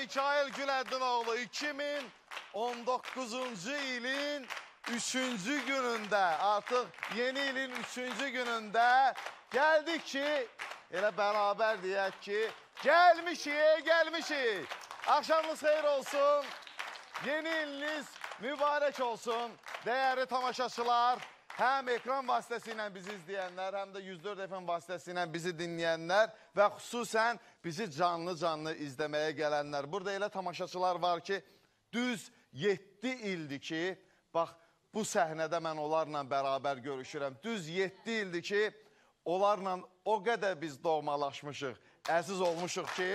Mikail Güləddinoğlu 2019-cu ilin 3-cü günündə, artıq yeni ilin 3-cü günündə gəldik ki, elə bərabər deyək ki, gəlmişik. Axşamınız xeyir olsun, yeni iliniz mübarək olsun. Dəyərli tamaşaçılar, həm ekran vasitəsilə bizi izləyənlər, həm də 104 FM vasitəsilə bizi dinləyənlər və xüsusən bizi canlı izləməyə gələnlər. Burada elə tamaşaçılar var ki, düz 7 ildir ki, bax, bu səhnədə mən onlarla bərabər görüşürəm. Düz 7 ildir ki, onlarla o qədər biz doğmalaşmışıq, əziz olmuşuq ki,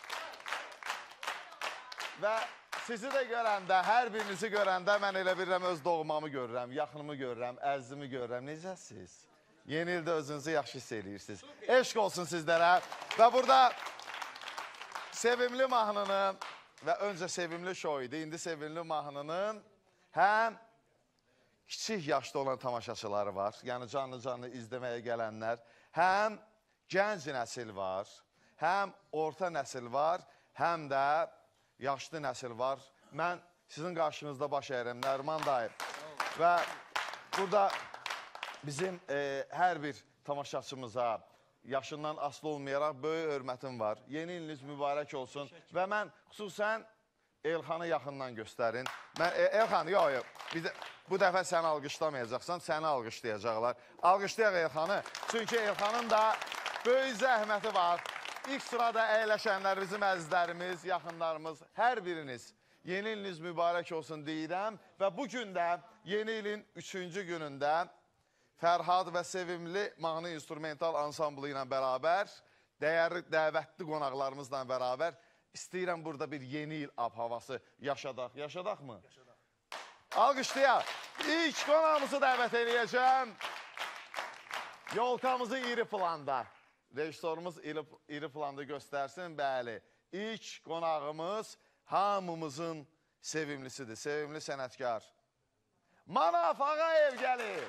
və sizi də görəndə, hər birinizi görəndə mən elə bilirəm öz doğmamı görürəm, yaxınımı görürəm, əzizimi görürəm. Necəsiz? Yeni ildə özünüzü yaxşı hiss edirsiniz. Eşq olsun sizlərə. Və burada sevimli mahnının və öncə sevimli şou idi, indi sevimli mahnının həm kiçik yaşda olan tamaşaçıları var, yəni canlı izləməyə gələnlər, həm gənc nəsil var, həm orta nəsil var, həm də yaşlı nəsil var. Mən sizin qarşınızda baş əyirəm, Nəriman dayım. Və burada bizim hər bir tamaşaçımıza yaşından asılı olmayaraq böyük hörmətim var. Yeni iliniz mübarək olsun. Və mən xüsusən Elxanı yaxından göstərin. Elxan, yox, bu dəfə səni alqışlamayacaqsan, səni alqışlayacaqlar. Alqışlayaq Elxanı, çünki Elxanın da böyük zəhməti var. İlk sırada əyləşənlər bizim əzizlərimiz, yaxınlarımız, hər biriniz yeni iliniz mübarək olsun deyirəm. Və bugün də yeni ilin 3-cü günündə Fərhad və sevimli mahnı instrumental ansamblı ilə bərabər, dəyərli dəvətli qonaqlarımızla bərabər istəyirəm burada bir yeni il ab-havası yaşadaq. Yaşadaq mı? Yaşadaq. Alqışlayaq. İlk qonağımızı dəvət edəcəm. Yolkamızı iri planda. Rejissorumuz iri planda göstərsin. Bəli, ilk qonağımız hamımızın sevimlisidir. Sevimli sənətkar. Manaf Ağayev gəlir.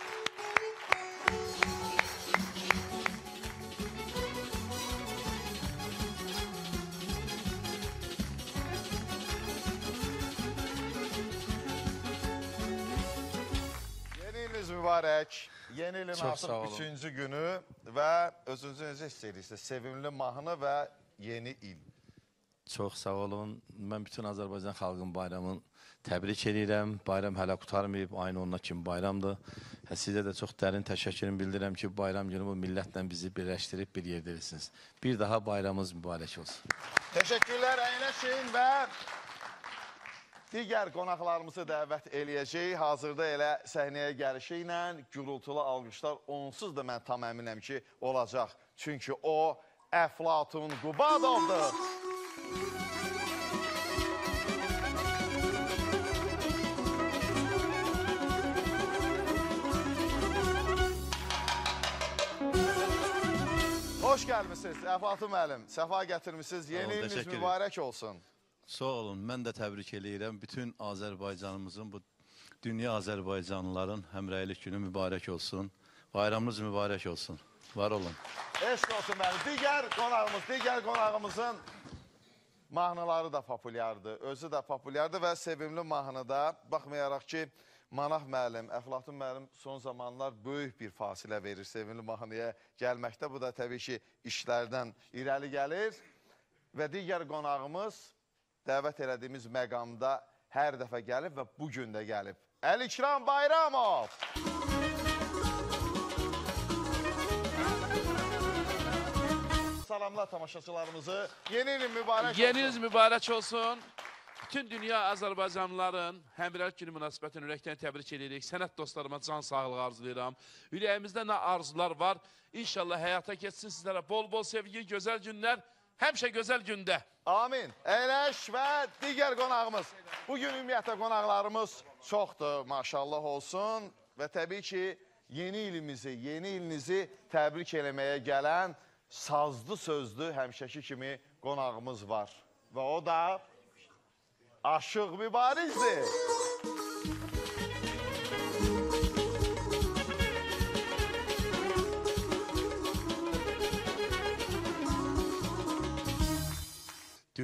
Mübarək, yeni ilin artıq 3-cü günü və özünüzü necə hiss edirsiniz? Sevimli mahnı və yeni il. Çox sağ olun. Mən bütün Azərbaycan xalqın bayramını təbrik edirəm. Bayram hələ qutarmayıb, aynı onunla kimi bayramdır. Sizə də çox dərin təşəkkürümü bildirəm ki, bayram günü bu millətlə bizi birləşdirib bir yerdə edirsiniz. Bir daha bayramımız mübarək olsun. Təşəkkürlər, əyləşin və digər qonaqlarımızı dəvət eləyəcək. Hazırda elə səhnəyə gəlişi ilə gürültülü alqışlar onsuz da mən tam əminəm ki, olacaq. Çünki o Əflatun Qubadovdur. Hoş gəlmişsiniz Əflatun müəllim. Səfa gətirmişsiniz. Yeni iliniz mübarək olsun. Sağ olun, mən də təbrik eləyirəm. Bütün Azərbaycanımızın, bu dünya Azərbaycanlıların həmrəylik günü mübarək olsun. Bayramımız mübarək olsun. Var olun. Eşq olsun mənim. Digər qonağımızın mahnıları da populyardır. Özü də populyardır və sevimli mahnıda. Baxmayaraq ki, Manaf müəllim, Əflatun müəllim son zamanlar böyük bir fasilə verir sevimli mahnıya gəlməkdə. Bu da təbii ki, işlərdən irəli gəlir. Və digər qonağımız dəvət elədiyimiz məqamda hər dəfə gəlib və bugün də gəlib. Əlikram Bayramov! Salamlar tamaşaçılarımızı. Yeni ilin mübarək olsun. Yeni iliniz mübarək olsun. Bütün dünya Azərbaycanlıların həmrəylik günü münasibətini ürəkdən təbrik edirik. Sənət dostlarıma can sağlığı arzulayıram. Ürəyimizdə nə arzular var, İnşallah həyata keçsin sizlərə bol-bol sevgi, gözəl günlər. Həmişə gözəl gündə. Amin. Əyləş və digər qonağımız. Bugün ümumiyyətlə qonaqlarımız çoxdur, maşallah olsun. Və təbii ki, yeni ilinizi təbrik eləməyə gələn sazlı sözlü həmişəki kimi qonağımız var. Və o da Aşıq Mübarizdir.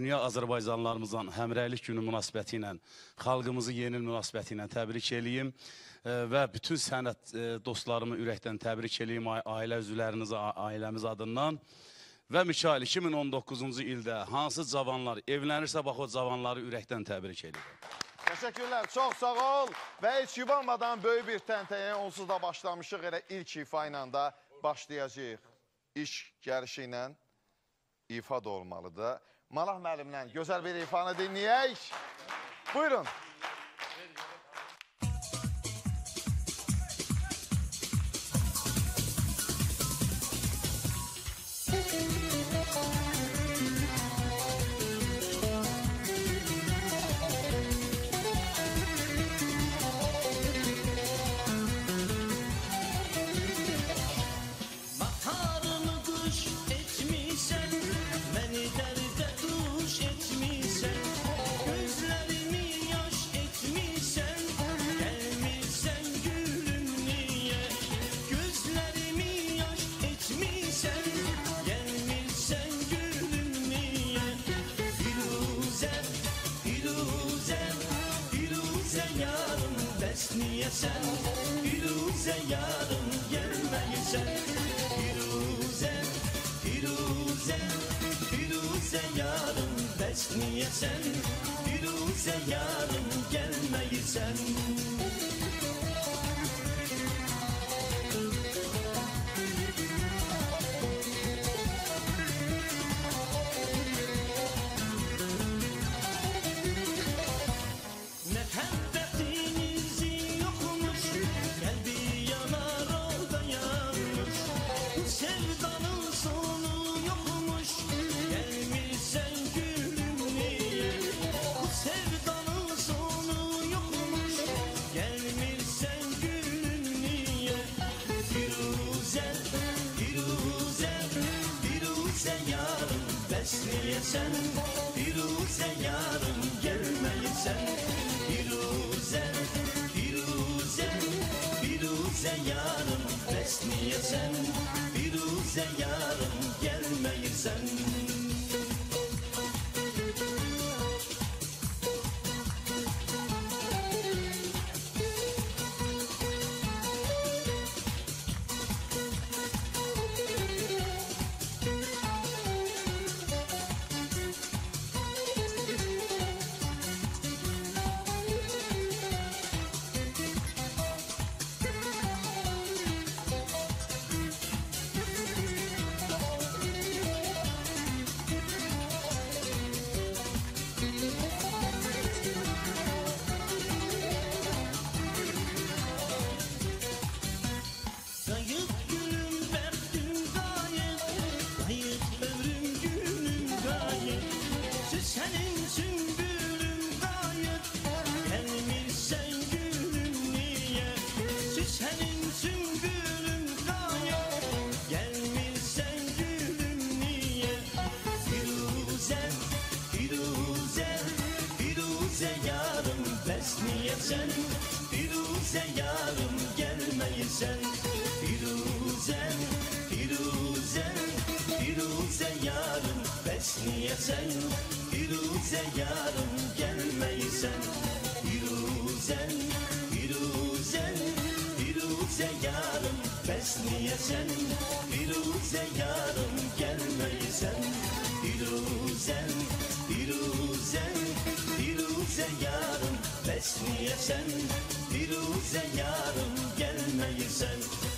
dünya Azərbaycanlarımızdan həmrəylik günü münasibəti ilə, xalqımızı yeni il münasibəti ilə təbrik eləyim və bütün sənət dostlarımı ürəkdən təbrik eləyim ailə üzvlərinizi, ailəmiz adından. Və Mikail, 2019-cu ildə hansı cavanlar evlənirsə, bax o cavanları ürəkdən təbrik eləyim. Teşekkürler, çok sağ ol. Ve hiç yubanmadan böyük bir təntəyə onsuz da başlamışıq. Elə ilk ifa ilə də başlayacağıq. İş gəlişi ilə ifa da olmalıdır. Malah müəllimlə gözəl bir ifanı dinləyək. Buyurun. Firuze yarın gelmeysen Firuze yarın besniyesen Firuze yarın gelmeysen Sen Firuze yarın gelmeysen Firuze yarın besniyesen Firuze yarın gelmeysen Sen Firuze yarın gelmeysen Firuze yarın besniyesen Firuze yarın gelmeysen Firuze yarın besniyesen Firuze yarın gelmeysen Firuze yarın besniyesen Firuze yarın gelmeysen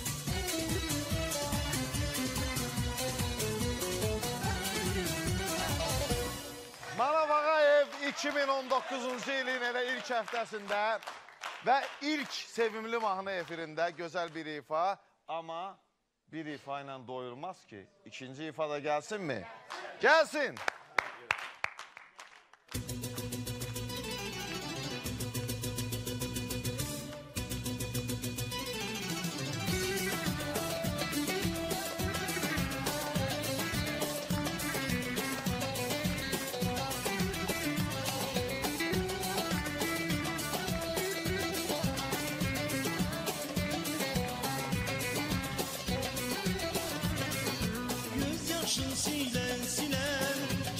Manav Ağayev 2019-cu ilin elə ilk həftəsində və ilk sevimli mahnı efirində gözəl bir ifa, amma bir ifa ilə doyulmaz ki. İkinci ifa da gəlsin mi? Gəlsin! Silen silen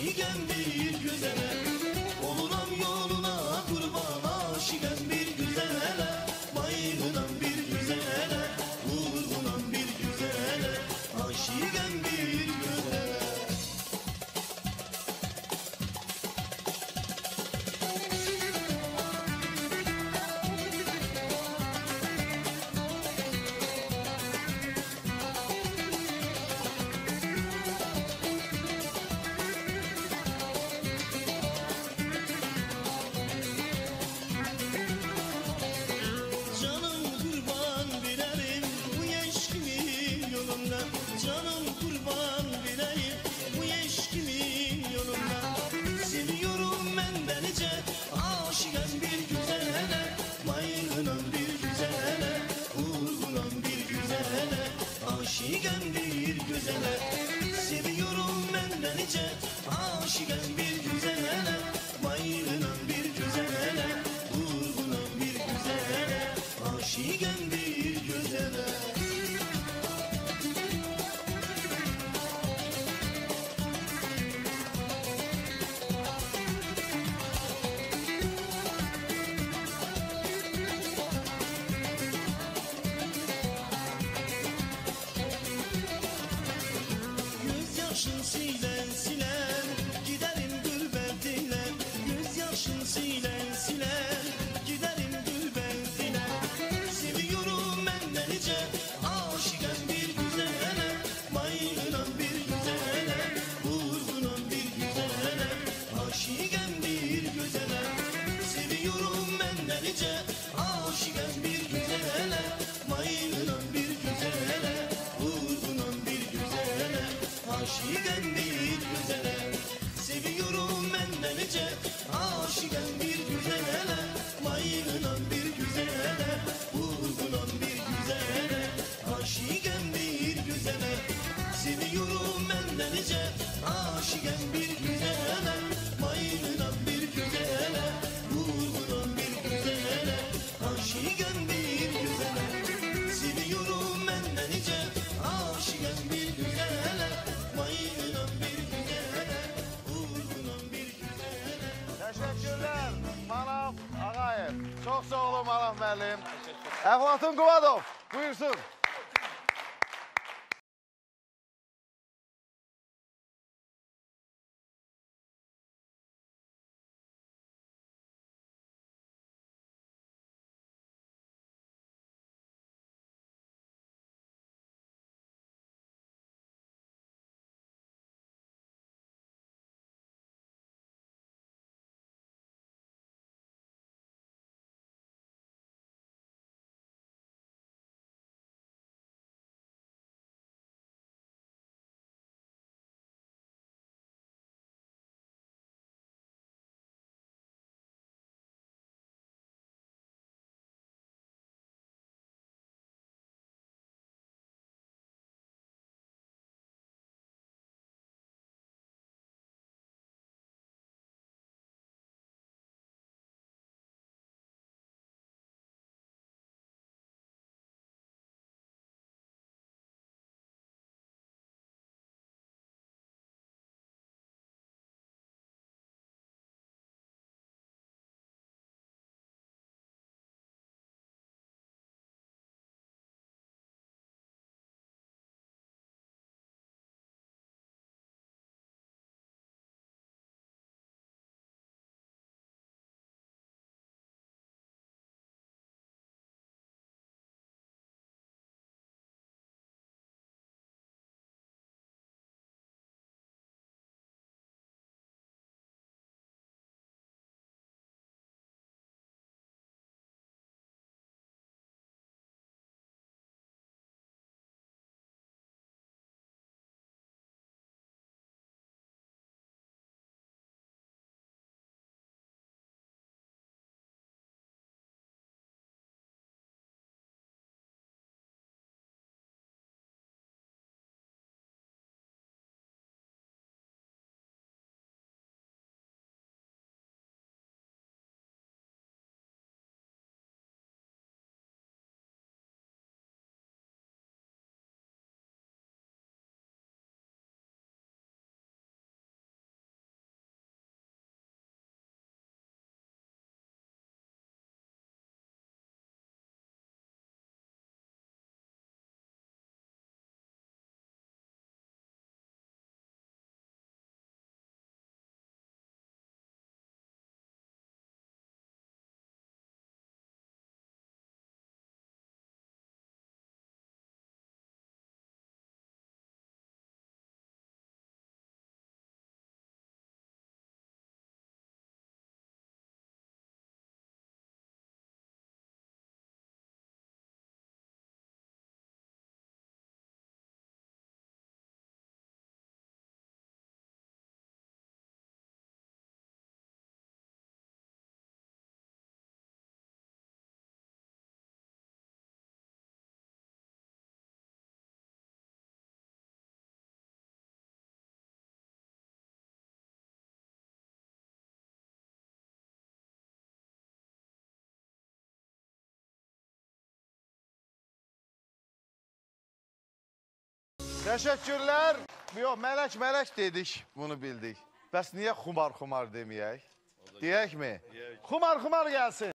aşiqəm bir güzələ. Oluram yoluna qurban, aşiqəm bir güzələ. Bayılıram bir güzələ, vurğunam bir güzələ. Aşiqəm bir güzələ. Canım kurban vereyim bu eşkimin yolunda. Canım kurban vereyim bu eşkimin yolunda. Seviyorum ben delice, aşıkım bir güzele. Mayılınam bir güzele, vurgunam bir güzele. Aşıkım bir güzele. Seviyorum ben delice, aşıkım bir güzele. Mayılınam bir güzele, vurgunam bir güzele. Aşiqəm bir gözələ. Göz yaşın silen silen, giderim gülbetine. Göz yaşın silen silen, giderim gülbetine. Seviyorum ben delice, aşıkım bir güzele. Bayılıram bir güzele, vurgunam bir güzele. Aşıkım bir güzele. Seviyorum ben delice, aşıkım bir güzele. Bayılıram bir güzele, vurgunam bir güzele. Aşıkım bir güzele. Seviyorum ben delice, aşıkım bir güzele. Bayılıram bir güzele, vurgunam bir güzele. Aşıkım bir güzele. Seviyorum ben delice, aşıkım bir güzele. Bayılıram bir güzele, vurgunam bir güzele. Aşıkım bir güzele. Seviyorum ben delice, aşıkım bir güzele. Bayılıram bir güzele, vurgunam bir güzele. Teşekkürler Manaf Ağayev. Çok sağ olun Manaf müəllim. Əflatun Quvadov, buyursun. Teşekkürler. Yox, mələk dedik, bunu bildik. Bəs niyə xumar deməyək? Deyək mi? Xumar gəlsin.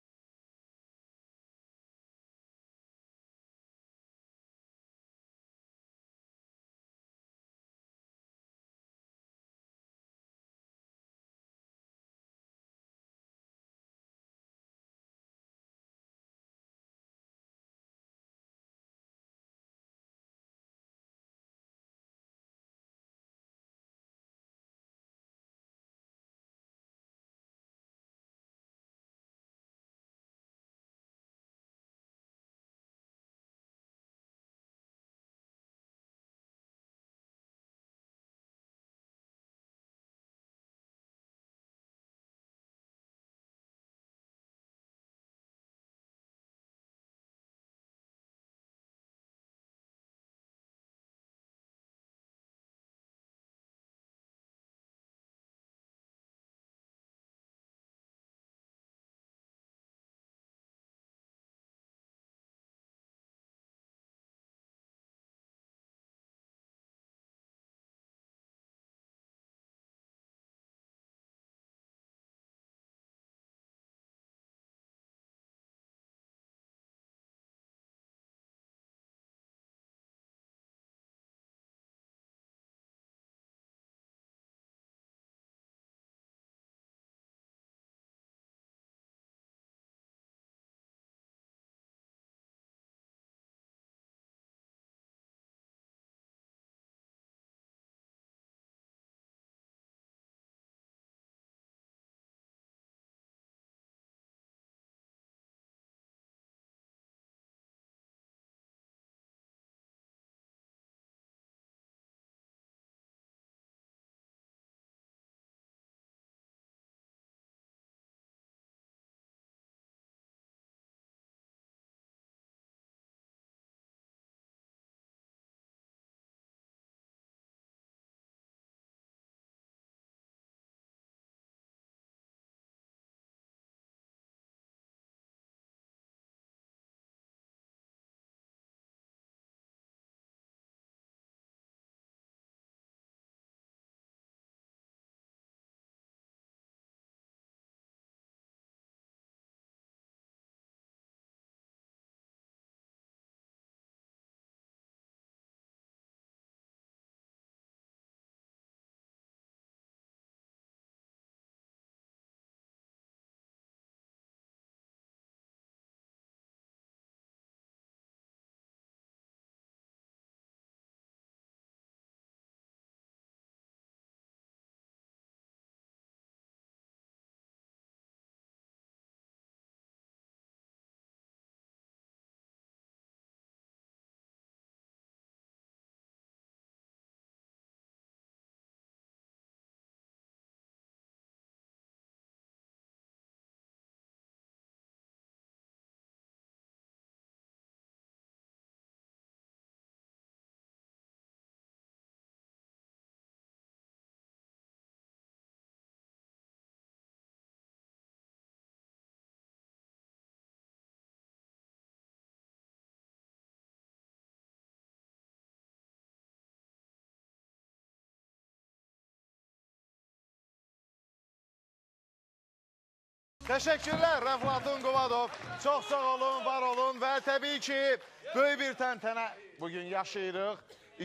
Teşekkürler Rəflatun Quvadov. Çox sağ olun, var olun və təbii ki, böyük bir təntənə bugün yaşayırıq.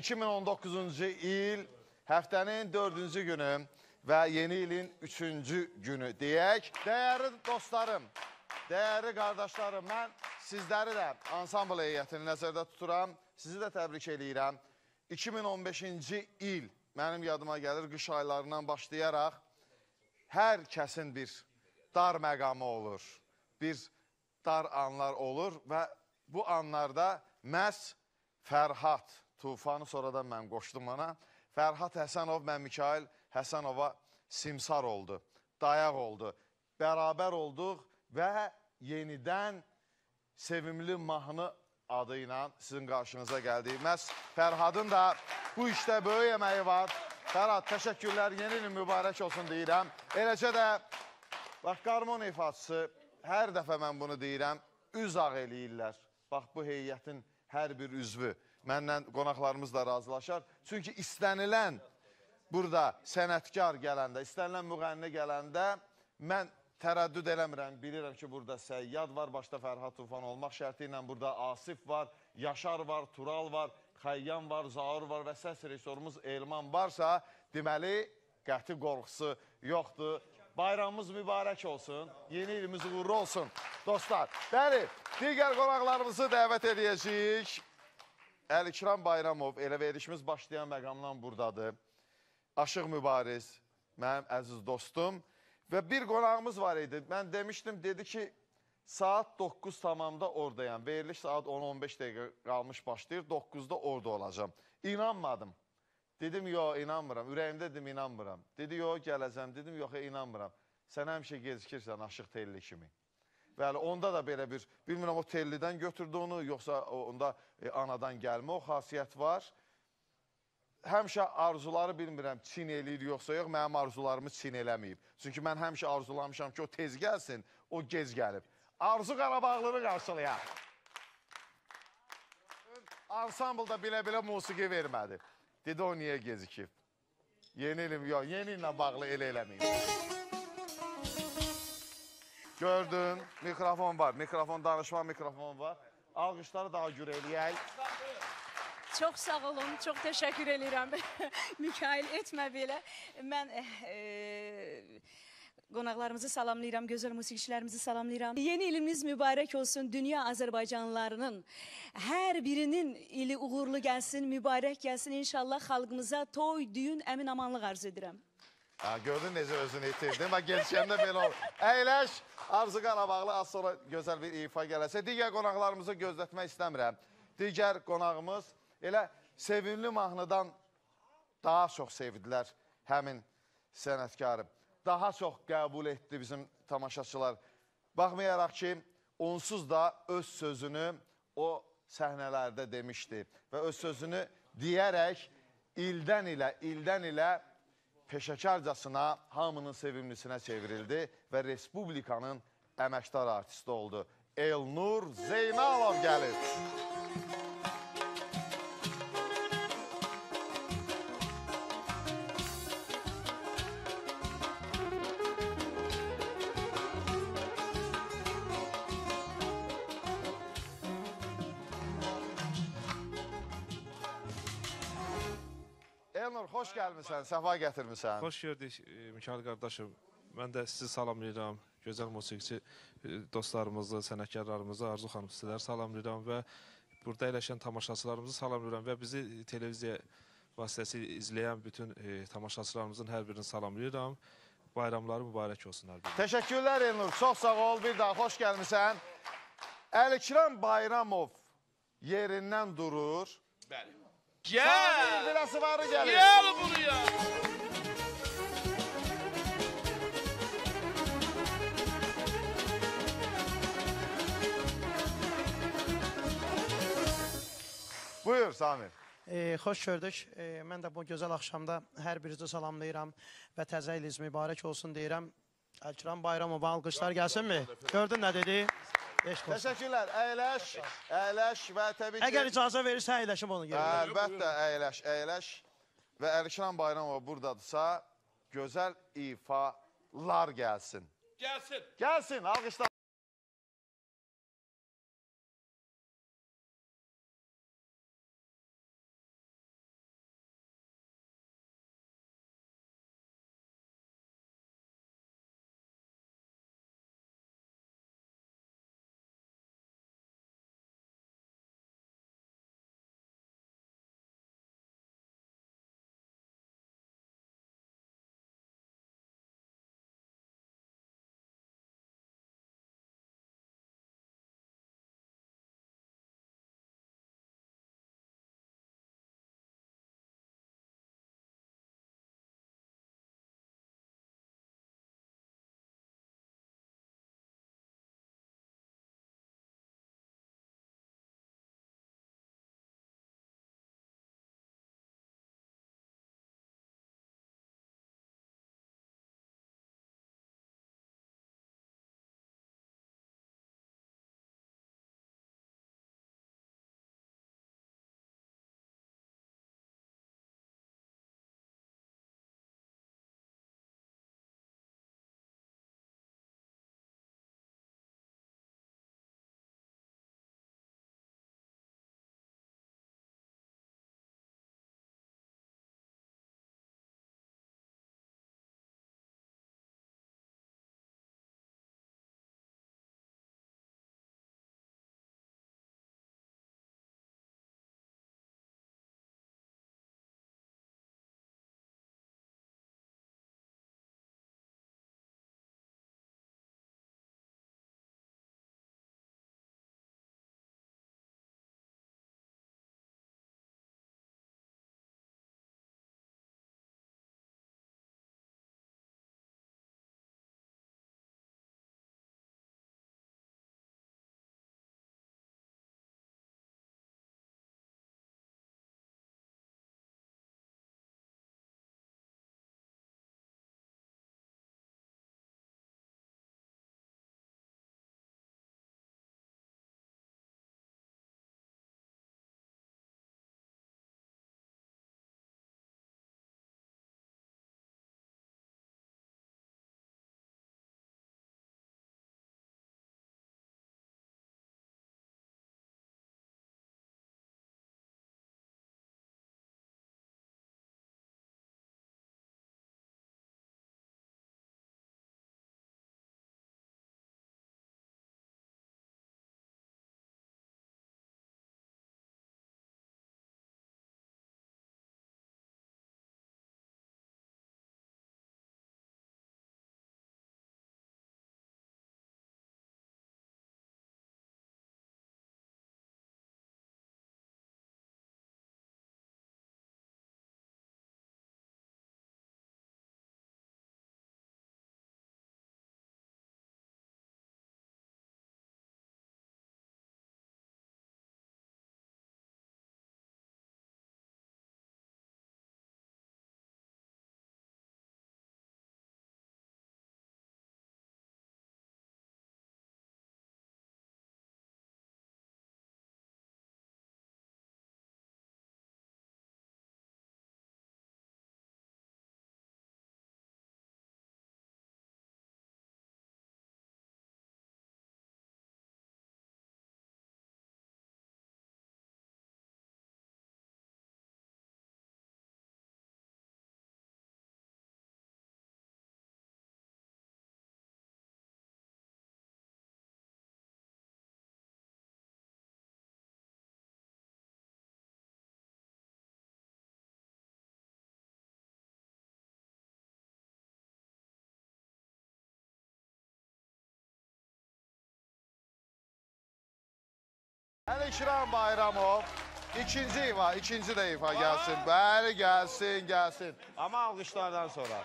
2019-cu il həftənin 4-cü günü və yeni ilin 3-cü günü deyək. Dəyərli dostlarım, dəyərli qardaşlarım, mən sizləri də ansambl heyətini nəzərdə tuturam. Sizi də təbrik eləyirəm. 2015-ci il mənim yadıma gəlir qış aylarından başlayaraq hər kəsin bir dar məqamı olur, bir dar anlar olur və bu anlarda məhz Fərhad Tufanı sonradan mən qoşdum ona. Fərhad Həsənov, mən Mikail Həsənova simsar oldu, dayaq oldu, bərabər olduq və yenidən Sevimli Mahnı adı ilə sizin qarşınıza gəldik. Məhz Fərhadın da bu işdə böyük əməyi var. Fərhad, təşəkkürlər, yeni ilin mübarək olsun deyirəm. Eləcə də bax, qarmon ifaçısı, hər dəfə mən bunu deyirəm, üz ağ eləyirlər. Bax, bu heyətin hər bir üzvü Mənlə qonaqlarımız da razılaşar. Çünki istənilən burada sənətkar gələndə, istənilən müğənni gələndə mən tərəddüd eləmirəm. Bilirəm ki, burada Səyyad var, başda Fərhad Tufan olmaq şərti ilə burada Asif var, Yaşar var, Tural var, Xəyyam var, Zaur var və səs rejissorumuz Elman varsa, deməli, qəti qorxusu yoxdur. Bayramımız mübarək olsun, yeni ilimiz uğurlu olsun. Dostlar, bəli, digər qonaqlarımızı dəvət edəcəyik. Əlikram Bayramov, elə verilişimiz başlayan məqamdan buradadır. Aşıq Mübariz, mənim əziz dostum. Və bir qonağımız var idi. Mən demişdim, dedi ki, saat 9 tamamda oradayam. Veriliş saat 10-15 dəqiqə qalmış başlayır, 9-da orada olacam. İnanmadım. Dedim, yox, inanmıram. Ürəyimdə dedim, inanmıram. Dedi, yox, gələcəm. Dedim, yox, inanmıram. Sən həmişə gecikirsən Aşıq Telli kimi. Bəli, onda da belə bir, bilmirəm, o Tellidən götürdü onu, yoxsa onda anadan gəlmə o xasiyyət var. Həmişə arzuları bilmirəm, çin eləyir, yoxsa yox, mənim arzularımı çin eləməyib. Çünki mən həmişə arzulamışam ki, o tez gəlsin, o gec gəlib. Arzu Qarabağlını qarşılayaq. Ansamblda bilə-bilə musiqi vermədi. Dedi, o niyə gecikib? Yeni ilim, yox, yeni ilə bağlı elə eləməyib. Gördün, mikrofon var, danışma mikrofon var. Alqışları daha gür eləyək. Çox sağ olun, çox təşəkkür edirəm. Mikail, etmə belə. Mən qonaqlarımızı salamlayıram, gözəl musiqiçilərimizi salamlayıram. Yeni ilimiz mübarək olsun, dünya Azərbaycanlılarının hər birinin ili uğurlu gəlsin, mübarək gəlsin. İnşallah xalqımıza toy, düyün, əmin amanlıq arzu edirəm. Gördün necə özünü itirdin, bax gelişəndə belə olur. Əyləş, Arzu Qarabağlı az sonra gözəl bir ifa gələsə. Digər qonaqlarımızı gözlətmək istəmirəm. Digər qonağımız elə sevimli mahnıdan daha çox sevdilər həmin sənətkarı. Daha çox qəbul etdi bizim tamaşaçılar. Baxmayaraq ki, onsuz da öz sözünü o səhnələrdə demişdi. Və öz sözünü deyərək ildən ilə peşəkarcasına hamının sevimlisinə çevrildi və Respublikanın əməkdar artisti oldu. Elnur Zeynalov gəlir. Elnur, xoş gəlmişsən, səfa gətirmişsən. Xoş gördük, Mikail qardaşım. Mən də sizi salamlayıram. Gözəl musiqiçi dostlarımızı, sənətkarlarımızı, Arzu xanım sizləri salamlayıram və burada əyləşən tamaşaçılarımızı salamlayıram və bizi televiziya vasitəsilə izləyən bütün tamaşaçılarımızın hər birini salamlayıram. Bayramları mübarək olsun hər birini. Təşəkkürlər Elnur, çox sağ ol, bir daha xoş gəlmişsən. Əlikram Bayramov yerindən durur. Bəli. Samir Biləsuvarı gəlir. Gəl buraya. Buyur Samir. Xoş gördük. Mən də bu gözəl axşamda hər birinizi salamlayıram və təzə iliniz mübarək olsun deyirəm. Əlikram Bayramov, alqışlar gəlsinmi? Gördün nə dedi? Təşəkkürlər. Əyləş və təbii ki... Əgər icazə verirsə, əyləşim onu görürəm. Əlbəttə, əyləş. Və Əlikram Bayramov buradadırsa, gözəl ifalar gəlsin. Gəlsin, alqışlar. Əlişran Bayramov. İkinci də ifa gəlsin. Bəli, gəlsin. Amma alqışlardan sonra.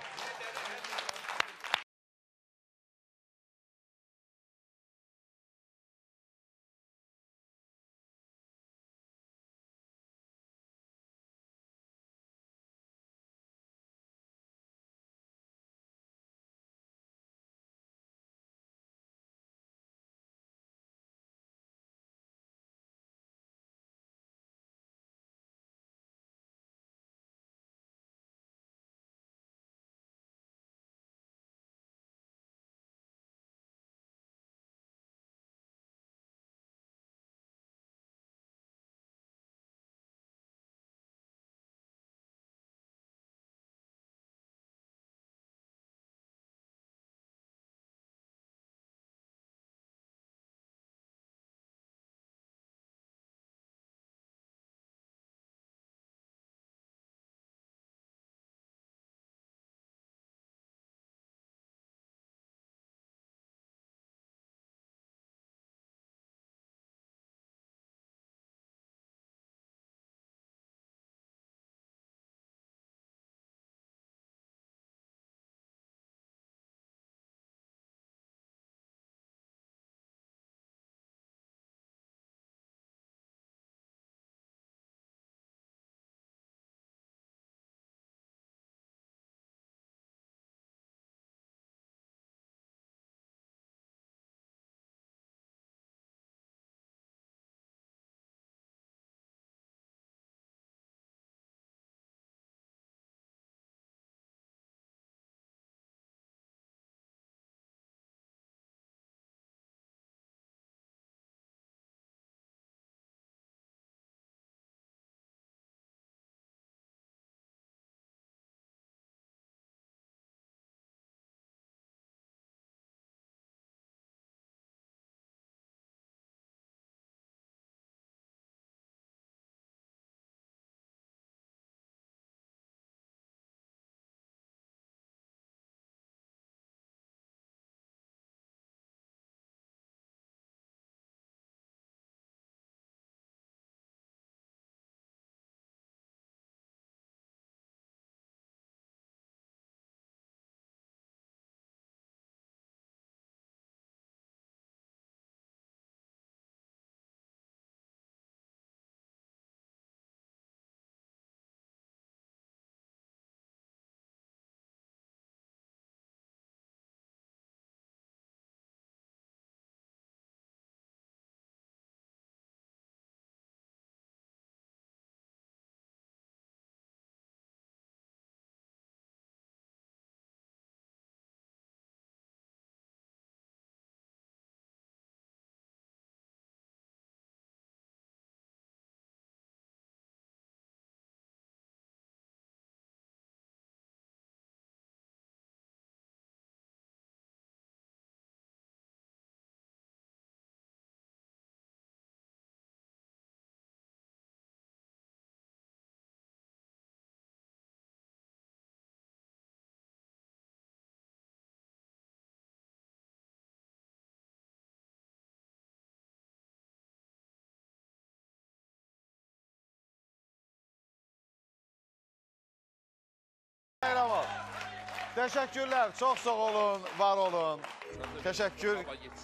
Bayramov. Təşəkkürlər, çox sağ olun, var olun. Təşəkkür.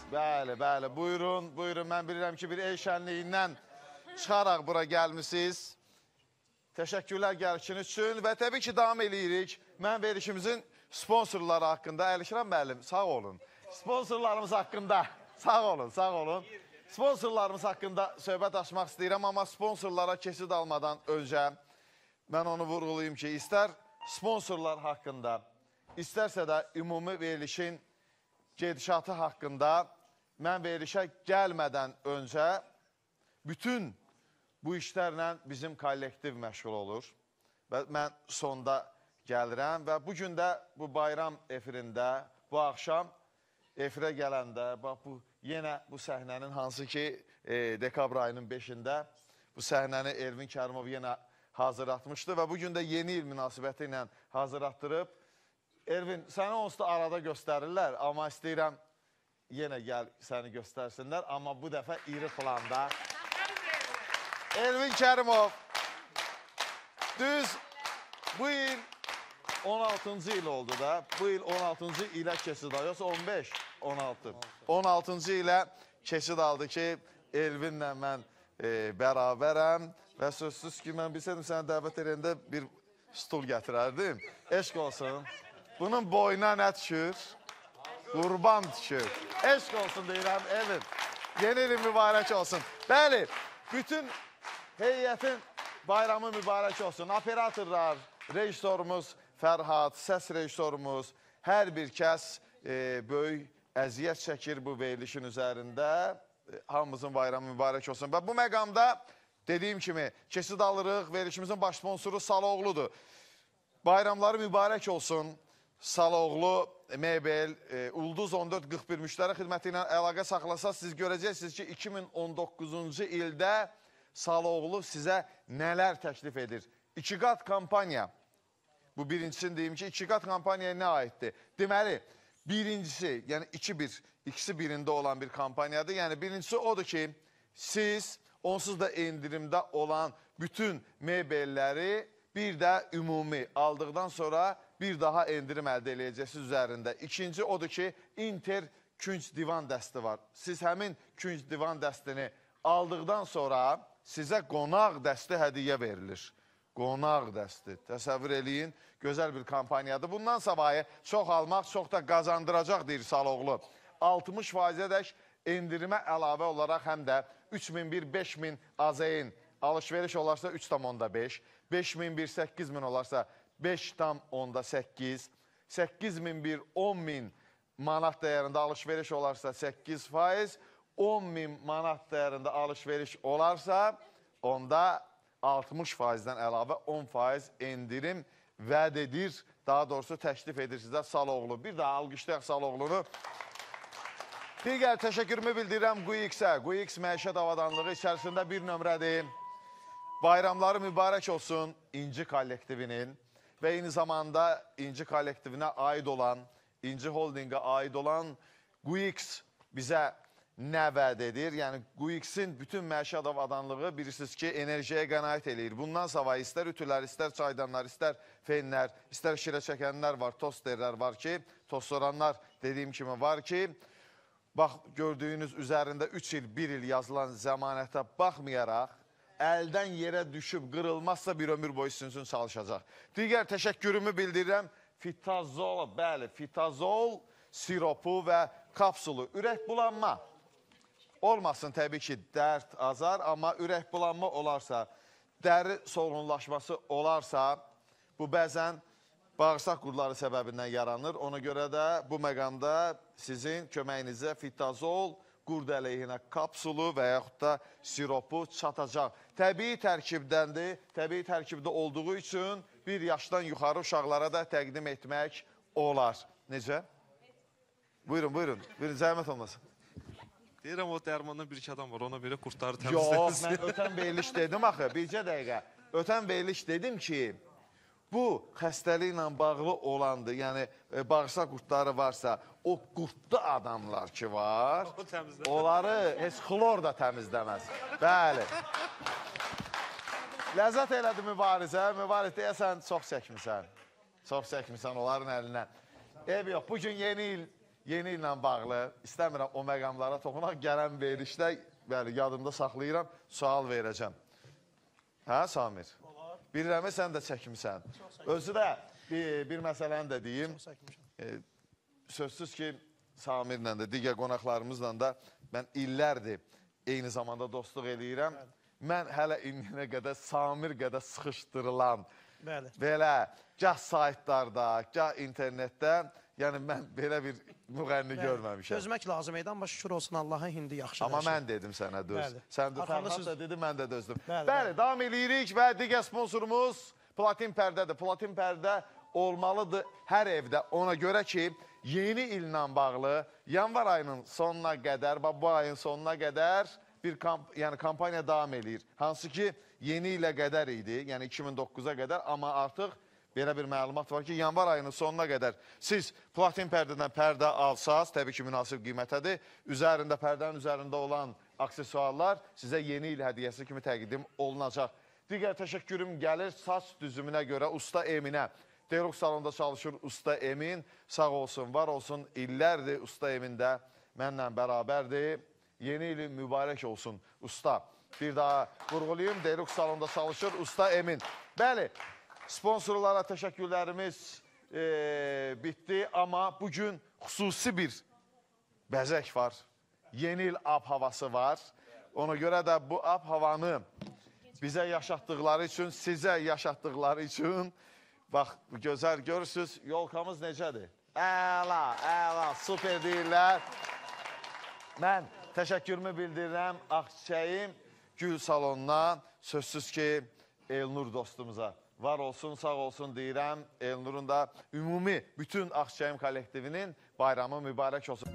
Bəli, buyurun. Mən bilirəm ki, bir el şənliyindən çıxaraq bura gəlmişsiniz. Təşəkkürlər gəlişiniz üçün və təbii ki, davam edirik. Mən verilişimizin sponsorları haqqında, Əlişran müəllim, sağ olun. Sponsorlarımız haqqında, sağ olun. Sponsorlarımız haqqında söhbət açmaq istəyirəm, amma sponsorlara keçid almadan öncə mən onu vurğulayım ki, istər sponsorlar haqqında, istərsə də ümumi verilişin gedişatı haqqında mən verilişə gəlmədən öncə bütün bu işlərlə bizim kollektiv məşğul olur və mən sonda gəlirəm və bugün də bu bayram efirində, bu axşam efirə gələndə, yenə bu səhnənin hansı ki dekabr ayının 5-də bu səhnəni Elvin Kərimov yenə hazırlatmışdı və bugün də yeni il münasibəti ilə hazırlatdırıb. Elvin, səni onsuz da arada göstərirlər, amma istəyirəm yenə gəl səni göstərsinlər, amma bu dəfə iri planda. Elvin Kərimov. Düz bu il 16-cı il oldu da. Bu il 16-cı ilə keçid aldı. Yoxsa 15? 16. 16-cı ilə keçid aldı ki, Elvinlə mən bərabərəm. Və sözsüz ki, mən bilsəydim sənə dəvət edəndə bir stul gətirərdim. Eşq olsun. Bunun boyuna nə düşür? Qurban düşür. Eşq olsun deyirəm, Elvin. Yeni ilin mübarək olsun. Bəli, bütün heyətin bayramı mübarək olsun. Operatorlar, rejissorumuz Fərhad, səs rejissorumuz, hər bir kəs böyük əziyyət çəkir bu verilişin üzərində. Hamımızın bayramı mübarək olsun. Və bu məqamda dediyim kimi keçid alırıq. Verilişimizin baş sponsoru Saloğludur. Bayramları mübarək olsun. Saloğlu, Mebel, Ulduz 1441 müştəri xidməti ilə əlaqə saxlasaq, siz görəcəksiniz ki, 2019-cu ildə Saloğlu sizə nələr təklif edir. 2 qat kampaniya. Bu birincisini deyim ki, 2 qat kampaniyaya nə aiddir? Deməli, birincisi, yəni 2-1, ikisi birində olan bir kampaniyadır. Yəni birincisi odur ki, siz onsuz da endirimdə olan bütün mebelləri bir də ümumi aldıqdan sonra bir daha endirim əldə eləyəcəksiniz üzərində. İkinci odur ki, Inter künc divan dəsti var. Siz həmin künc divan dəstini aldıqdan sonra sizə qonaq dəsti hədiyyə verilir. Qonaq dəsti. Təsəvvür eləyin, gözəl bir kampaniyadır. Bundan savayı çox almaq, çox da qazandıracaq deyir Saloğlu. 60%-ədək endirimə əlavə olaraq həm də 3001-5000 AZN alış-veriş olarsa 3,5, 5001, 8000 olarsa 5,8, 8001, 10.000 manat dəyərində alış-veriş olarsa 8%, 10.000 manat dəyərində alış-veriş olarsa onda 60%-dən əlavə 10% endirim vəd edir, daha doğrusu təklif edir sizə Saloğlu. Bir daha alqışlayaq Saloğlunu. Digər təşəkkürümü bildirirəm Quyix-ə. Quyix məişət avadanlığı içərisində bir nömrədir. Bayramları mübarək olsun İnci kollektivinin və eyni zamanda İnci kollektivinə aid olan, İnci Holdingə aid olan Quyix bizə nə vəd edir? Yəni, Quyix-in bütün məişət avadanlığı bilirsiniz ki, enerjiyə qənaət eləyir. Bundan savayı istər ütülər, istər çaydanlar, istər fenlər, istər şirə çəkənlər var, tosterlər var ki, tostoranlar dediyim kimi var ki, bax, gördüyünüz üzərində 3 il, 1 il yazılan zəmanətə baxmayaraq, əldən yerə düşüb, qırılmazsa bir ömür boyu sizin üçün çalışacaq. Digər təşəkkürümü bildirirəm, Fitazol, bəli, Fitazol siropu və kapsulu, ürək bulanma. Olmasın təbii ki, dərd, azar, amma ürək bulanma olarsa, dəri solğunlaşması olarsa, bu bəzən bağırsaq qurları səbəbindən yaranır. Ona görə də bu məqamda sizin köməyinizə Fitazol, qurd əleyhinə kapsulu və yaxud da siropu çatacaq. Təbii tərkibdəndir, təbii tərkibdə olduğu üçün bir yaşdan yuxarı uşaqlara da təqdim etmək olar. Necə? Buyurun, buyurun. Buyurun, zəhmət olmasın. Deyirəm, o dərmandan bir-iki adam var, ona belə qurtları təmizləyirsiniz. Yox, mən ötən veriliş dedim axı, bircə dəqiqə. Ötən veriliş dedim ki, bu xəstəliklə bağlı olandır, yəni bağırsaq qurtları varsa, o qurtlu adamlar ki var, onları heç xlor da təmizləməz. Bəli. Ləzzət elədi mübarizə, mübarizə deyəsən, çox çəkmisən. Çox çəkmisən onların əlindən. Ev yox, bugün yeni illə bağlı, istəmirəm o məqamlara toxunaq, gələn verilişdə, bəli, yadımda saxlayıram, sual verəcəm. Hə, Samir? Bilirəm, sən də çəkmisən. Özü də bir məsələni də deyim. Sözsüz ki, Samirlə də, digər qonaqlarımızla da mən illərdir eyni zamanda dostluq eləyirəm. Mən hələ indiyənə qədər Samir qədər sıxışdırılan, belə, gah saytlarda, gah internetdə, yəni mən belə bir müğənni görməmişəm. Dözmək lazım idi, amma şükür olsun Allah'a hindi yaxşı. Amma mən dedim sənə döz. Sən də Fərhad da dedi, mən də dözdüm. Bəli, davam eləyirik və digər sponsorumuz Platin Pərdədir. Platin Pərdə olmalıdır hər evdə. Ona görə ki, yeni illə bağlı yanvar ayının sonuna qədər, bu ayın sonuna qədər bir kampaniya davam eləyir. Hansı ki, yeni ilə qədər idi, yəni 2009-a qədər, amma artıq belə bir məlumat var ki, yanvar ayının sonuna qədər siz Platin Pərdədən pərdə alsaz, təbii ki, münasib qiymətədir. Pərdənin üzərində olan aksesuarlar sizə yeni il hədiyyəsi kimi təqdim olunacaq. Digər təşəkkürüm gəlir saç düzümünə görə Usta Eminə. Deluxe salonda çalışır Usta Emin. Sağ olsun, var olsun. İllərdir Usta Emin də mənlə bərabərdir. Yeni ili mübarək olsun Usta. Bir daha vurğulayım. Deluxe salonda çalışır Usta Emin. Bəli, sponsorlara təşəkkürlərimiz bitdi. Amma bugün xüsusi bir bəzək var. Yeni il ab-havası var. Ona görə də bu ab-havanı bizə yaşatdıqları üçün, sizə yaşatdıqları üçün, bax, gözəl görürsünüz, yolkamız necədir? Əla, əla, super deyirlər. Mən təşəkkürümü bildirirəm Ağçiçəyin Gül salonuna, sözsüz ki, Elnur dostumuza. Var olsun, sağ olsun deyirəm. Elnurun da ümumi bütün Ağçiçəyin kollektivinin bayramı mübarək olsun.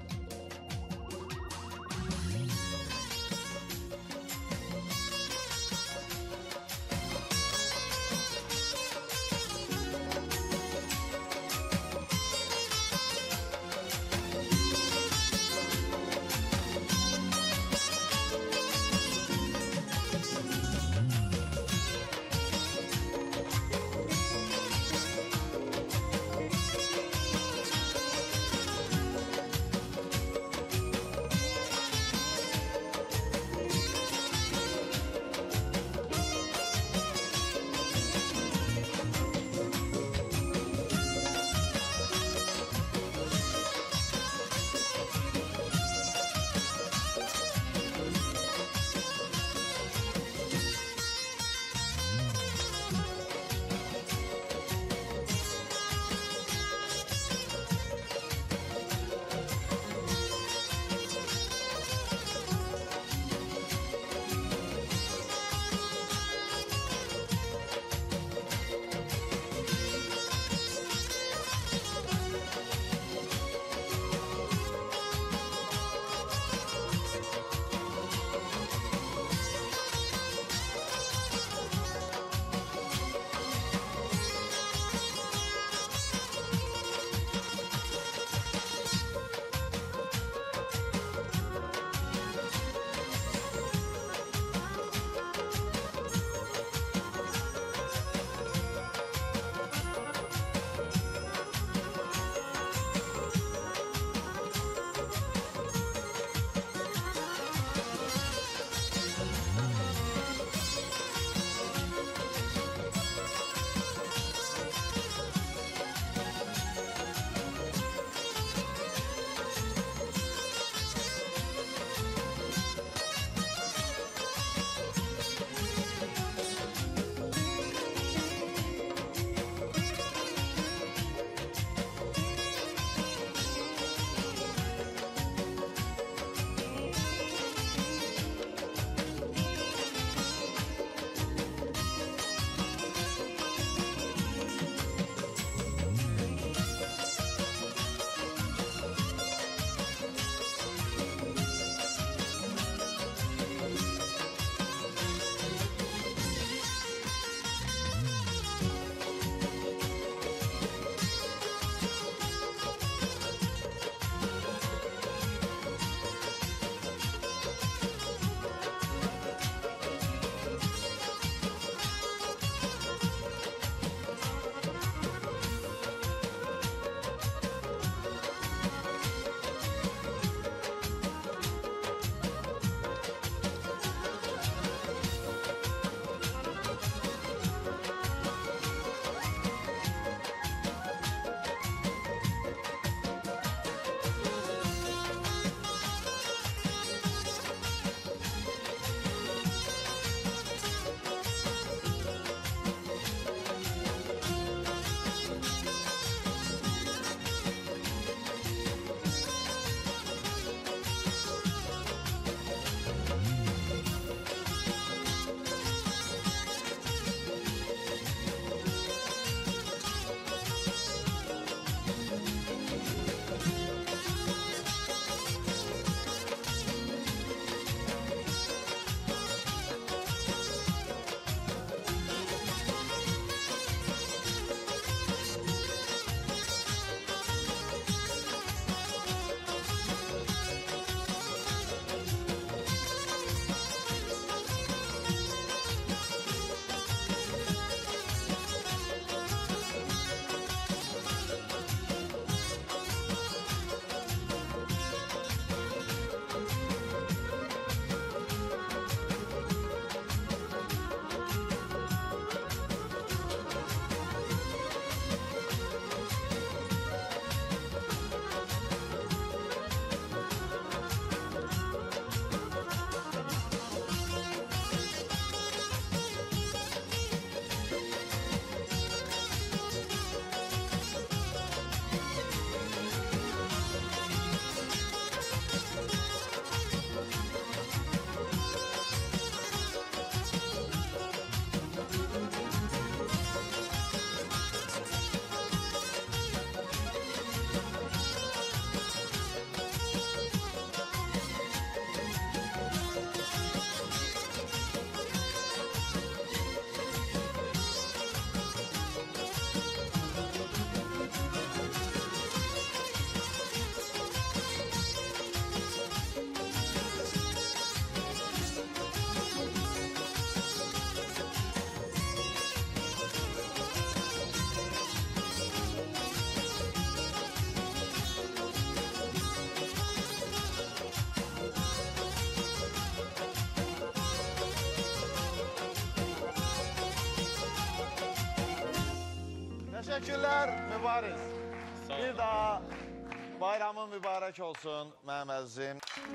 Teşekkürler Mübariz. Bir daha bayramın mübarek olsun mənim əzizim.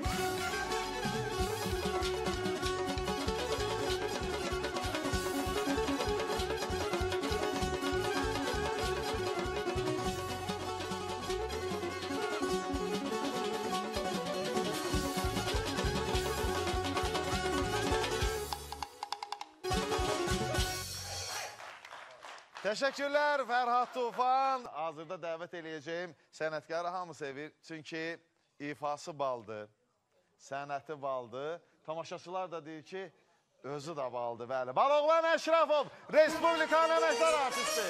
Teşekkürler Fərhad Tufan. Hazırda dəvət eləyəcəyim sənətkarı hamı sevir. Çünki ifası baldır, sənəti baldır. Tamaşaçılar da deyir ki, özü də baldır. Bəli. Baloğlan Əşrafov, Respublikanın əməkdar artisti.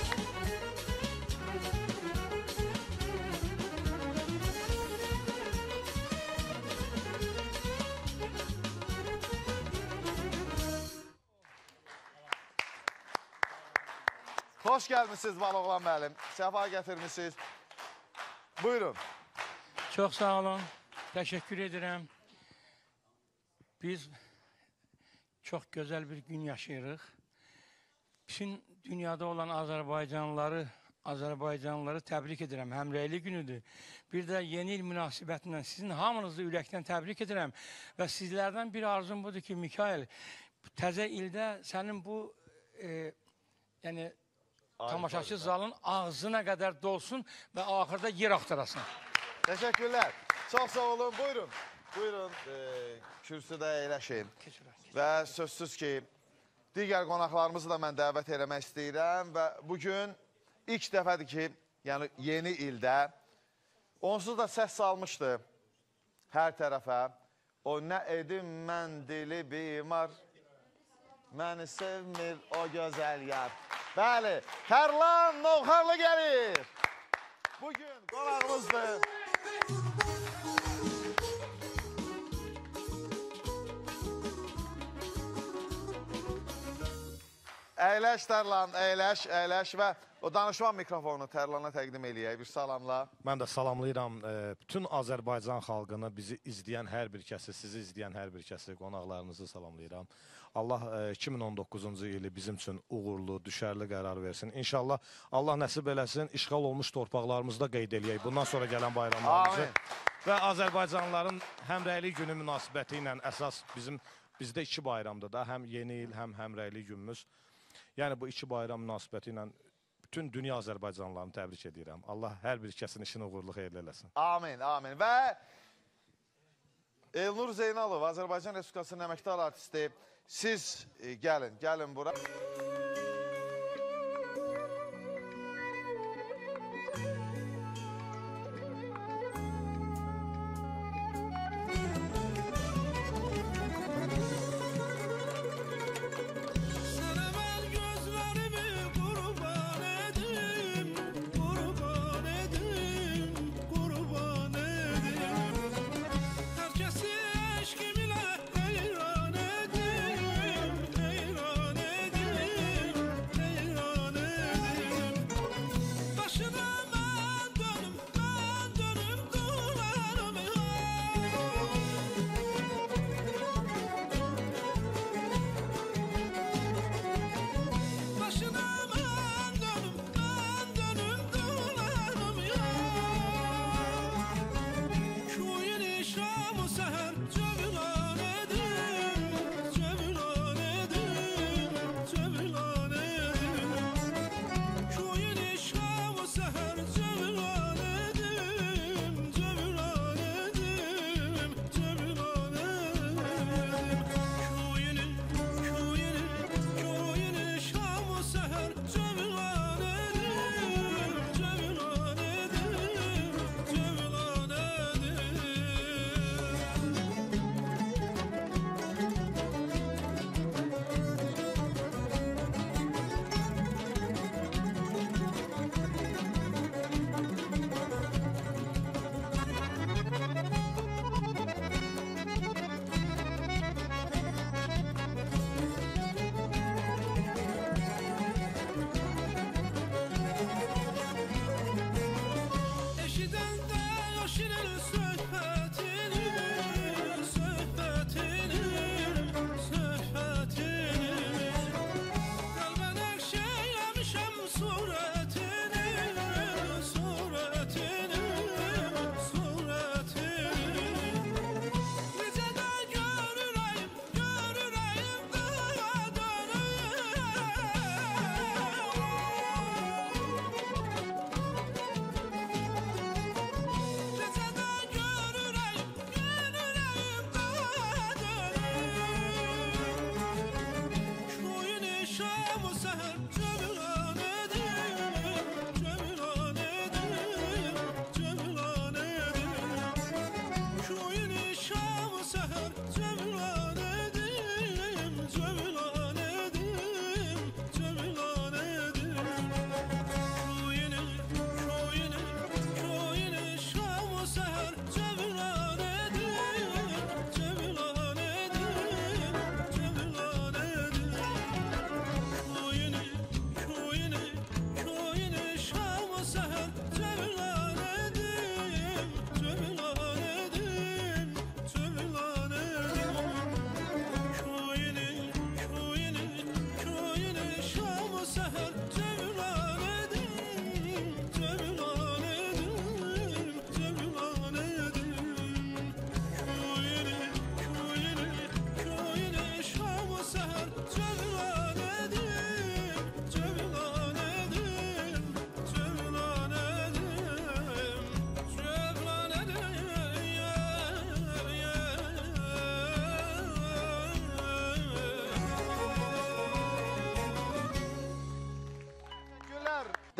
Hoş gəlmişsiniz Baloğlan müəllim. Səfa gətirmişsiniz. Buyurun. Çox sağ olun. Təşəkkür edirəm. Biz çox gözəl bir gün yaşayırıq. Bütün dünyada olan Azərbaycanlıları təbrik edirəm. Həmrəylik günüdür. Bir də yeni il münasibətindən sizin hamınızı ürəkdən təbrik edirəm. Və sizlərdən bir arzum budur ki, Mikail, təzə ildə sənin bu yəni tamaşaçı zalın ağzına qədər dolsun və axırda yer axtarasın. Təşəkkürlər. Çox sağ olun. Buyurun. Buyurun. Kürsüdə əyləşin. Və sözsüz ki, digər qonaqlarımızı da mən dəvət eləmək istəyirəm və bugün ilk dəfədir ki, yəni yeni ildə onsuz da səs salmışdı hər tərəfə. O nə edim mən dili bimar, məni sevmir o gözəl yar. Bəli, Tərlan Novxarlı gəlir. Bugün qonağımızdır. Əyləş Tərlan, əyləş və o danışma mikrofonu Tərlana təqdim eləyək bir salamla. Mən də salamlayıram bütün Azərbaycan xalqını, bizi izləyən hər bir kəsi, sizi izləyən hər bir kəsi, qonaqlarınızı salamlayıram. Allah 2019-cu ili bizim üçün uğurlu, düşərli qərar versin. İnşallah Allah nəsib eləsin, işğal olmuş torpaqlarımızda qeyd eləyək bundan sonra gələn bayramlarımızı. Və Azərbaycanlıların həmrəylik günü münasibəti ilə əsas bizdə iki bayramdır da, həm yeni il, həm həmrəylik günümüz. Yəni bu iki bayram münasibəti ilə bütün dünya Azərbaycanlılarını təbrik edirəm. Allah hər bir kəsin işini uğurlu xeyirli eləsin. Amin, amin. Və Elnur Zeynalov, Azərbaycan Respublikasının əməkdar artisti, siz gəlin bura. Surati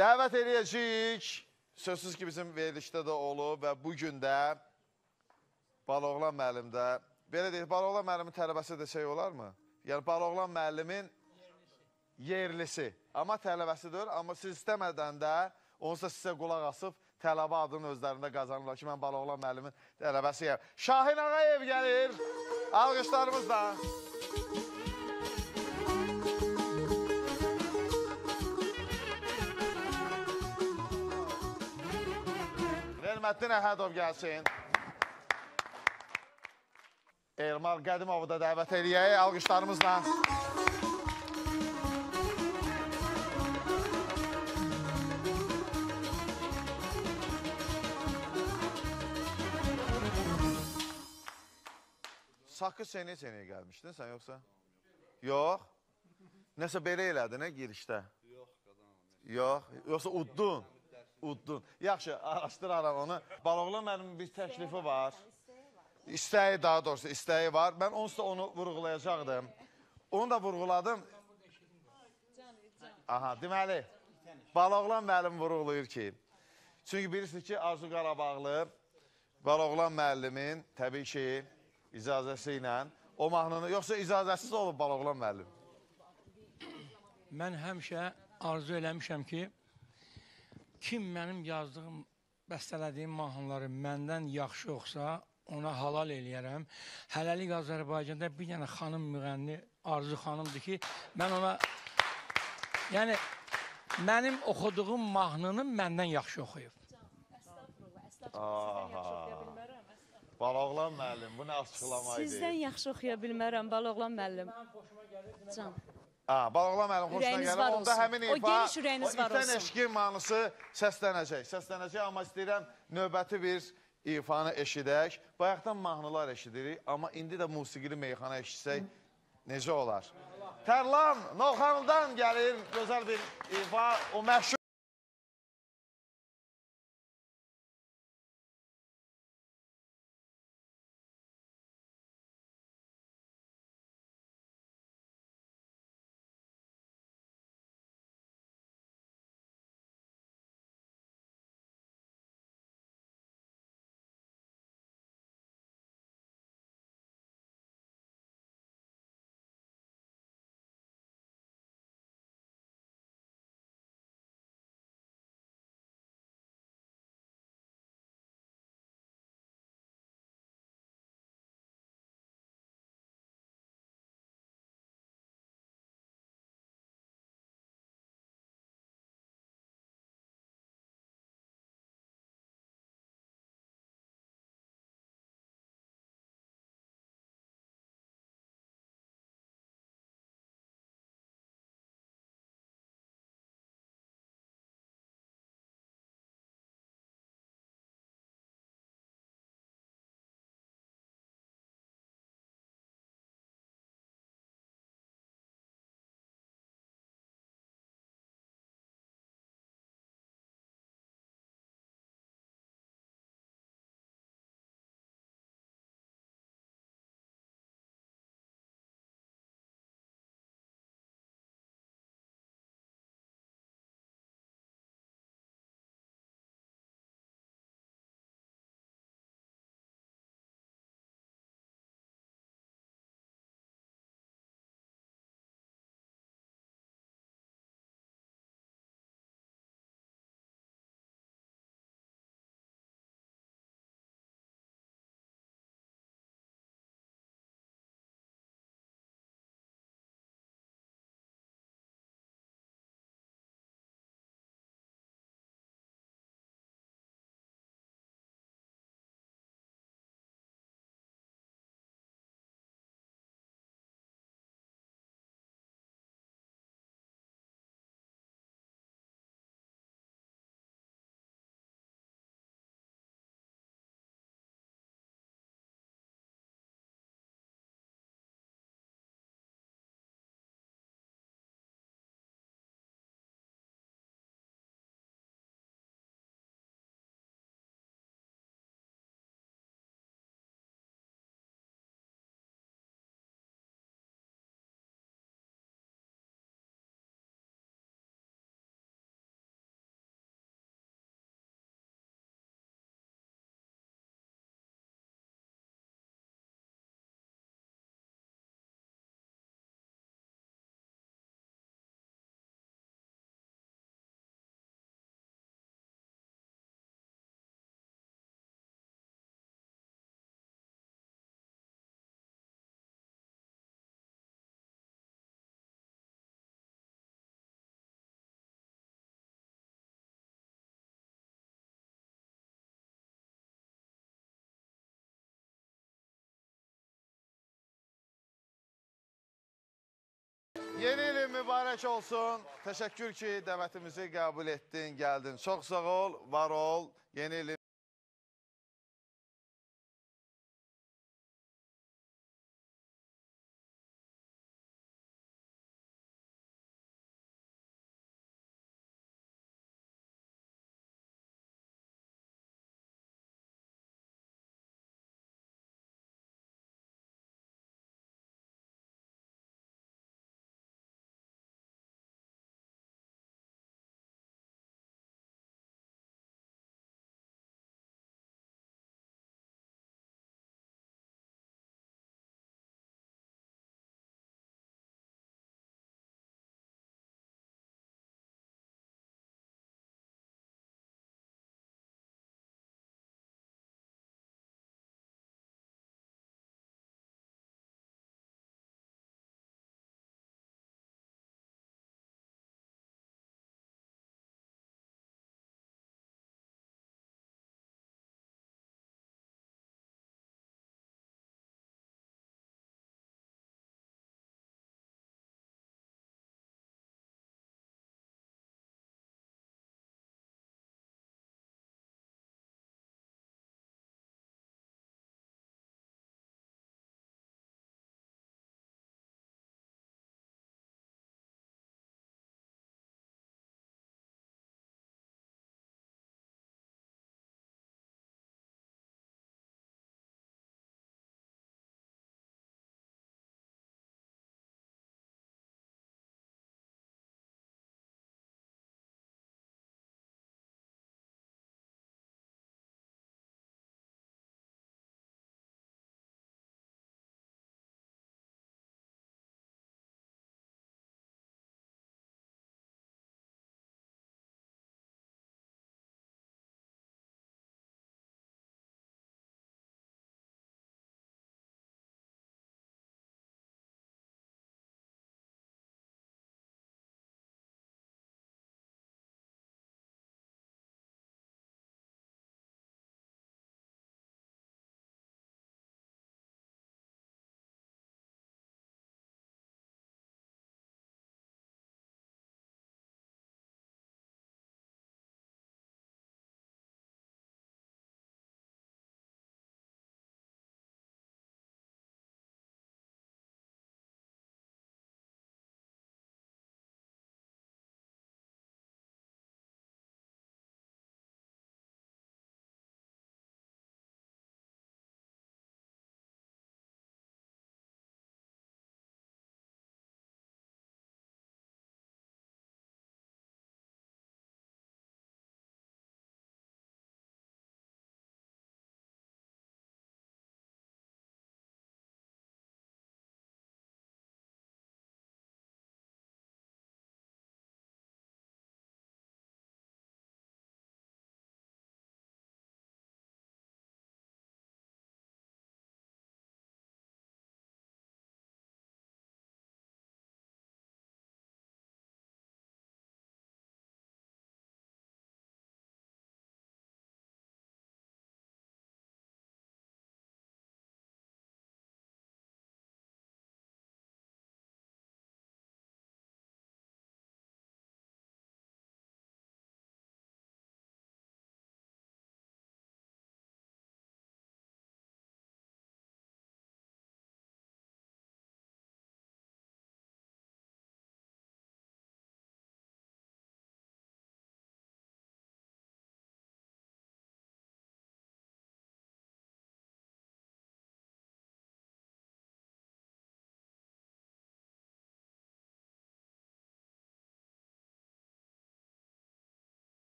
Dəvət eləyəcəyik. Sözsüz ki, bizim verilişdə də olub və bugün də Baloğlan müəllimdə, belə deyək, Baloğlan müəllimin tələbəsi desək olarmı? Yəni, Baloğlan müəllimin yerlisi. Amma tələbəsidir, amma siz istəmədən də onsuz da sizə qulaq asıb tələbə adının özlərində qazanırlar ki, mən Baloğlan müəllimin tələbəsiyəm. Şahin Ağayev gəlir, alqışlarımızla. Elməddin Əhədov gəlsin. Elmar Qədimovu da dəvət eləyək, alqışlarımızla. Sakı seneye gəlmişdin sən yoxsa? Yox. Nəsə belə elədin, girişdə? Yox, yoxsa uddun? Uddun. Yaxşı, araşdıraram onu. Baloğlan mənim bir təklifi var. İstəyi, daha doğrusu istəyi var. Mən onsuz da onu vurğulayacaqdım. Onu da vurğuladım. Aha, deməli, Baloğlan müəllim vurğulayır ki, çünki bilirsiniz ki, Arzu Qarabağlı Baloğlan müəllimin təbii ki, icazəsi ilə o mahnını, yoxsa icazəsiz olub Baloğlan müəllim? Mən həmişə arzu eləmişəm ki, kim mənim yazdığım, bəstələdiyim mahnıları məndən yaxşı yoxsa, ona halal eləyərəm. Hələlik Azərbaycanda bir dənə xanım müğənni Arzu xanımdır ki, mən ona, yəni, mənim oxuduğum mahnını məndən yaxşı oxuyub. Baloğlan müəllim, bu nə açıqlamaydı? Sizdən yaxşı oxuya bilmərəm, Baloğlan müəllim. Can. Baloğlan müəllim xoşuna gəlir. Onda həmin ifa, o geniş ürəyiniz var olsun. İtən eşqin mahnısı səslənəcək, amma istəyirəm növbəti bir ifanı eşidək. Bayaqdan mahnılar eşidirik, amma indi də musiqili meyxana eşitsək necə olar? Tərlan Novxanlıdan gəlir, gözəl bir ifa, o məşhur. Yeni ilin mübarək olsun. Təşəkkür ki, dəvətimizi qəbul etdin, gəldin. Çox sağ ol, var ol. Yeni ilin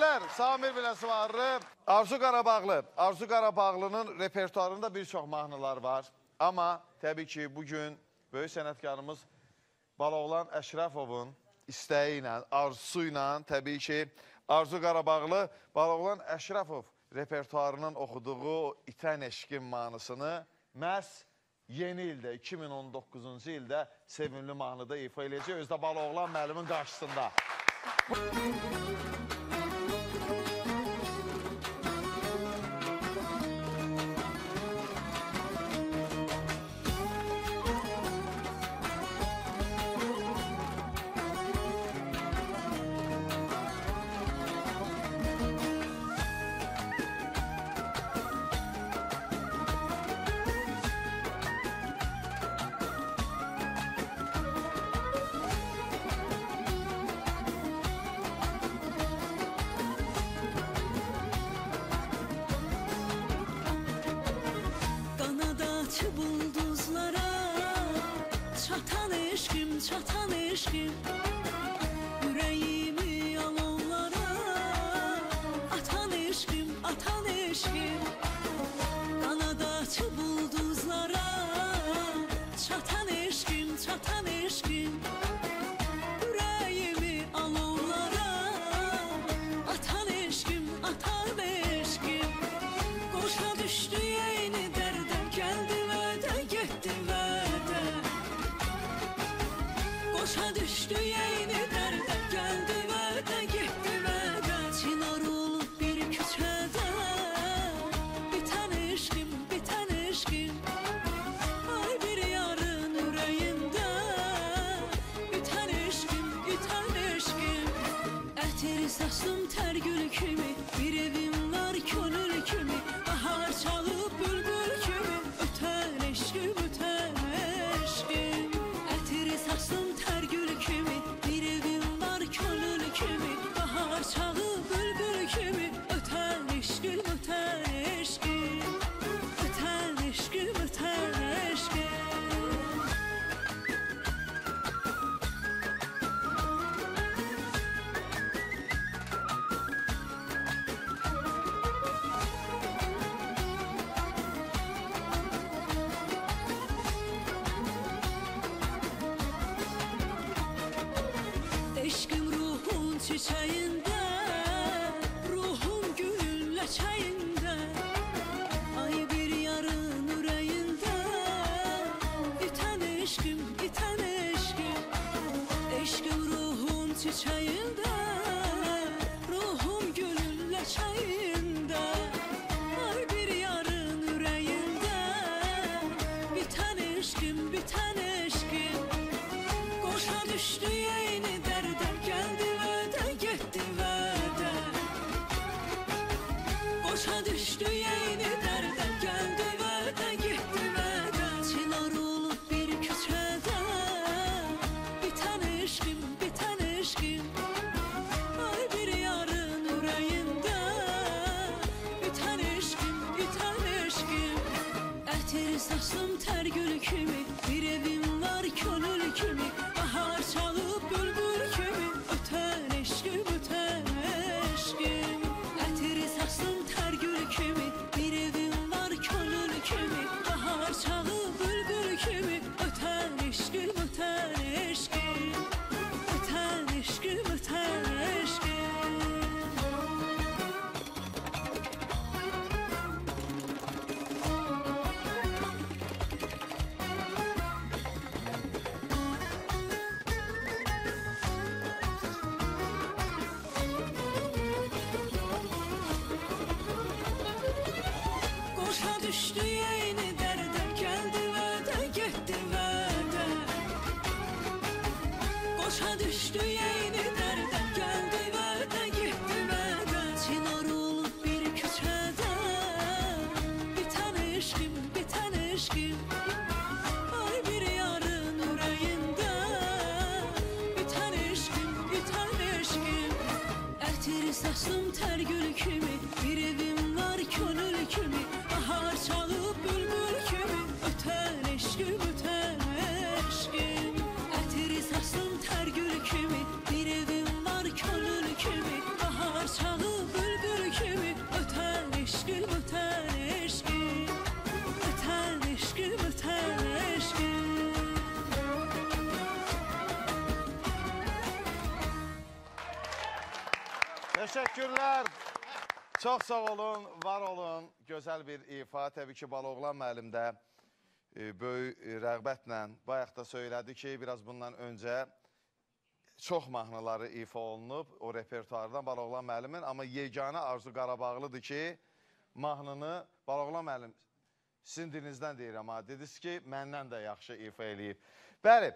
Teşekkürler Samir Biləsuvarlı. Arzu Qarabağlı. Arzu Qarabağlı'nın repertuarında bir çox mahnılar var. Amma təbii ki bugün böyük sənətkarımız Baloğlan Əşrəfovun istəyi ilə, arzusu ilə təbii ki Arzu Qarabağlı Baloğlan Əşrəfov repertuarının oxuduğu İtən Eşqin mahnısını məhz yeni ildə, 2019-cu ildə sevimli mahnıda ifa eləyəcək. Özdə Baloğlan müəllimin qarşısında. Çatan eşkim, yüreğimi alovlara atan eşkim, kanada açı bulduzlara çatan eşkim, yüreğimi alovlara atan eşkim, koşa düştü yeni derde, geldi ve de gitti ve de. Koşa düştü yeni derde, geldi ve de gitti ve de. Çınar olup bir küçede biten eşkim, ay bir yarın yüreğimde biten eşkim. Eteri saçım ter gül kimi, bir evim var könül kimi, bahar çalıp bülbül kimi, öten eşkim. Eteri saçım ter gül kimi, bir evim var könül kimi, bahar çalıp bülbül kimi, öten eşkim. Eşkim ruhun çiçeğinde, ruhum gülün leçeğinde, ay bir yarın yüreğinde biten eşkim. Eşkim ruhun çiçeğinde, ruhum gülün leçeğinde, ay bir yarın yüreğinde biten eşkim. Koşa düştü yeni derde, geldi ve de gitti ve de. Koşa düştü yeni derde, geldi ve de gitti ve de. Çınar olup bir küçede biten eşkim, ay bir yarın yüreğimde biten eşkim. Eteri saçım ter gül kimi, bir evim var könül kimi, bahar çalıp bülbül kimi, öten eşkim. Eteri saçım ter gül kimi, bir evim var könül kimi, bahar çalıp bülbül kimi, öten eşkim. Koşa düştü yeni derde, geldi ve de gitti ve de. Koşa düştü yeni derde, geldi ve de gitti ve de. Çınar olup bir küçede biten eşkim, ay bir yarın yüreğinde biten eşkim. Eteri saçım ter gül kimi, bir evim var könül kimi, bahar çalıp bülbül kimi, öten eşkim. Eteri saçım ter gül kimi, bir evim var könül kimi, bahar çalıp Təşəkkürlər. Çox sağ olun, var olun. Gözəl bir ifa. Təbii ki, Baloğlan müəllim də böyük rəğbətlə bayaq da söylədi ki, biraz bundan öncə çox mahnıları ifa olunub o repertuardan Baloğlan müəllimin. Amma yeganə arzu Qarabağlıdır ki, mahnını Baloğlan müəllim sizin dilinizdən deyirəm ha. Dediniz ki, məndən də yaxşı ifa eləyib. Bəli,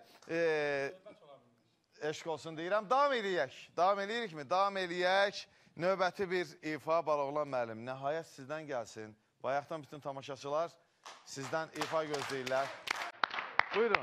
eşq olsun deyirəm. Davam eləyək. Davam eləyirikmi? Davam eləyək. Növbəti bir ifa Baloğlan müəllim. Nəhayət sizdən gəlsin. Bayaqdan bütün tamaşaçılar sizdən ifa gözləyirlər. Buyurun.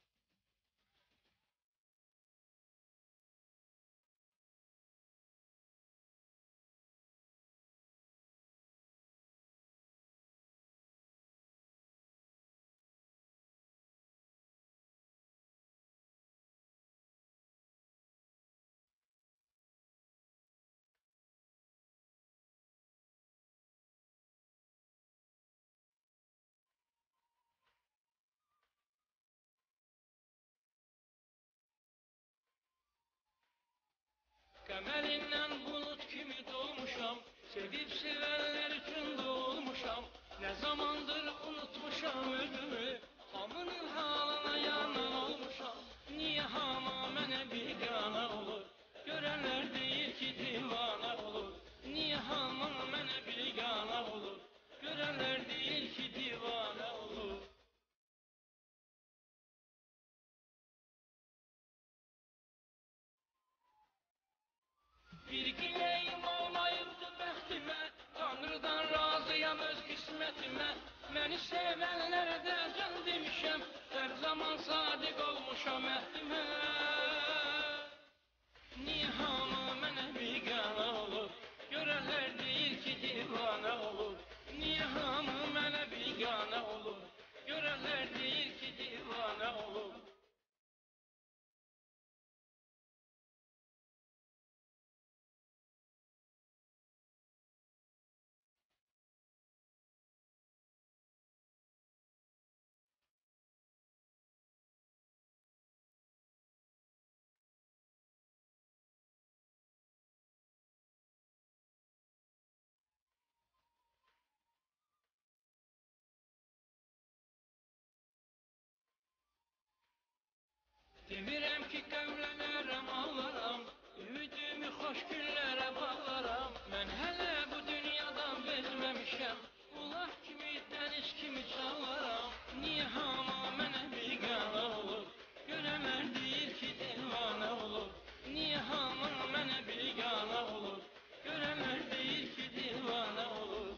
Qəməlindən bulut kimi dolmuşam, sevib sevənlər üçün doğulmuşam. Nə zamandır unutmuşam özümü, hamının halına yanan olmuşam. Niyə hama mənə bigana olur, görənlər deyir ki divana olur. Niyə hama mənə bigana olur, görənlər deyir ki divana olur. Bir gileyim olmayıbdı bəxtimə, Tanrıdan razıyam öz qismətimə. Məni sevənlərə də can demişəm, hər zaman sadiq olmuşam əhdimə. Niyə hamı mənə bigana olur, görənlər deyir ki divana olur. Niyə hamı mənə bigana olur, görənlər deyir ki divana olur. Demirəm ki, qəmlənərəm, ağlaram, ümidimi xoş günlərə bağlaram. Mən hələ bu dünyadan bezməmişəm, ulaq kimi, dəniz kimi çalaram. Niyə hama mənə bigana olur, görənlər deyir ki divana olur. Niyə hama mənə bigana olur, görənlər deyir ki divana olur.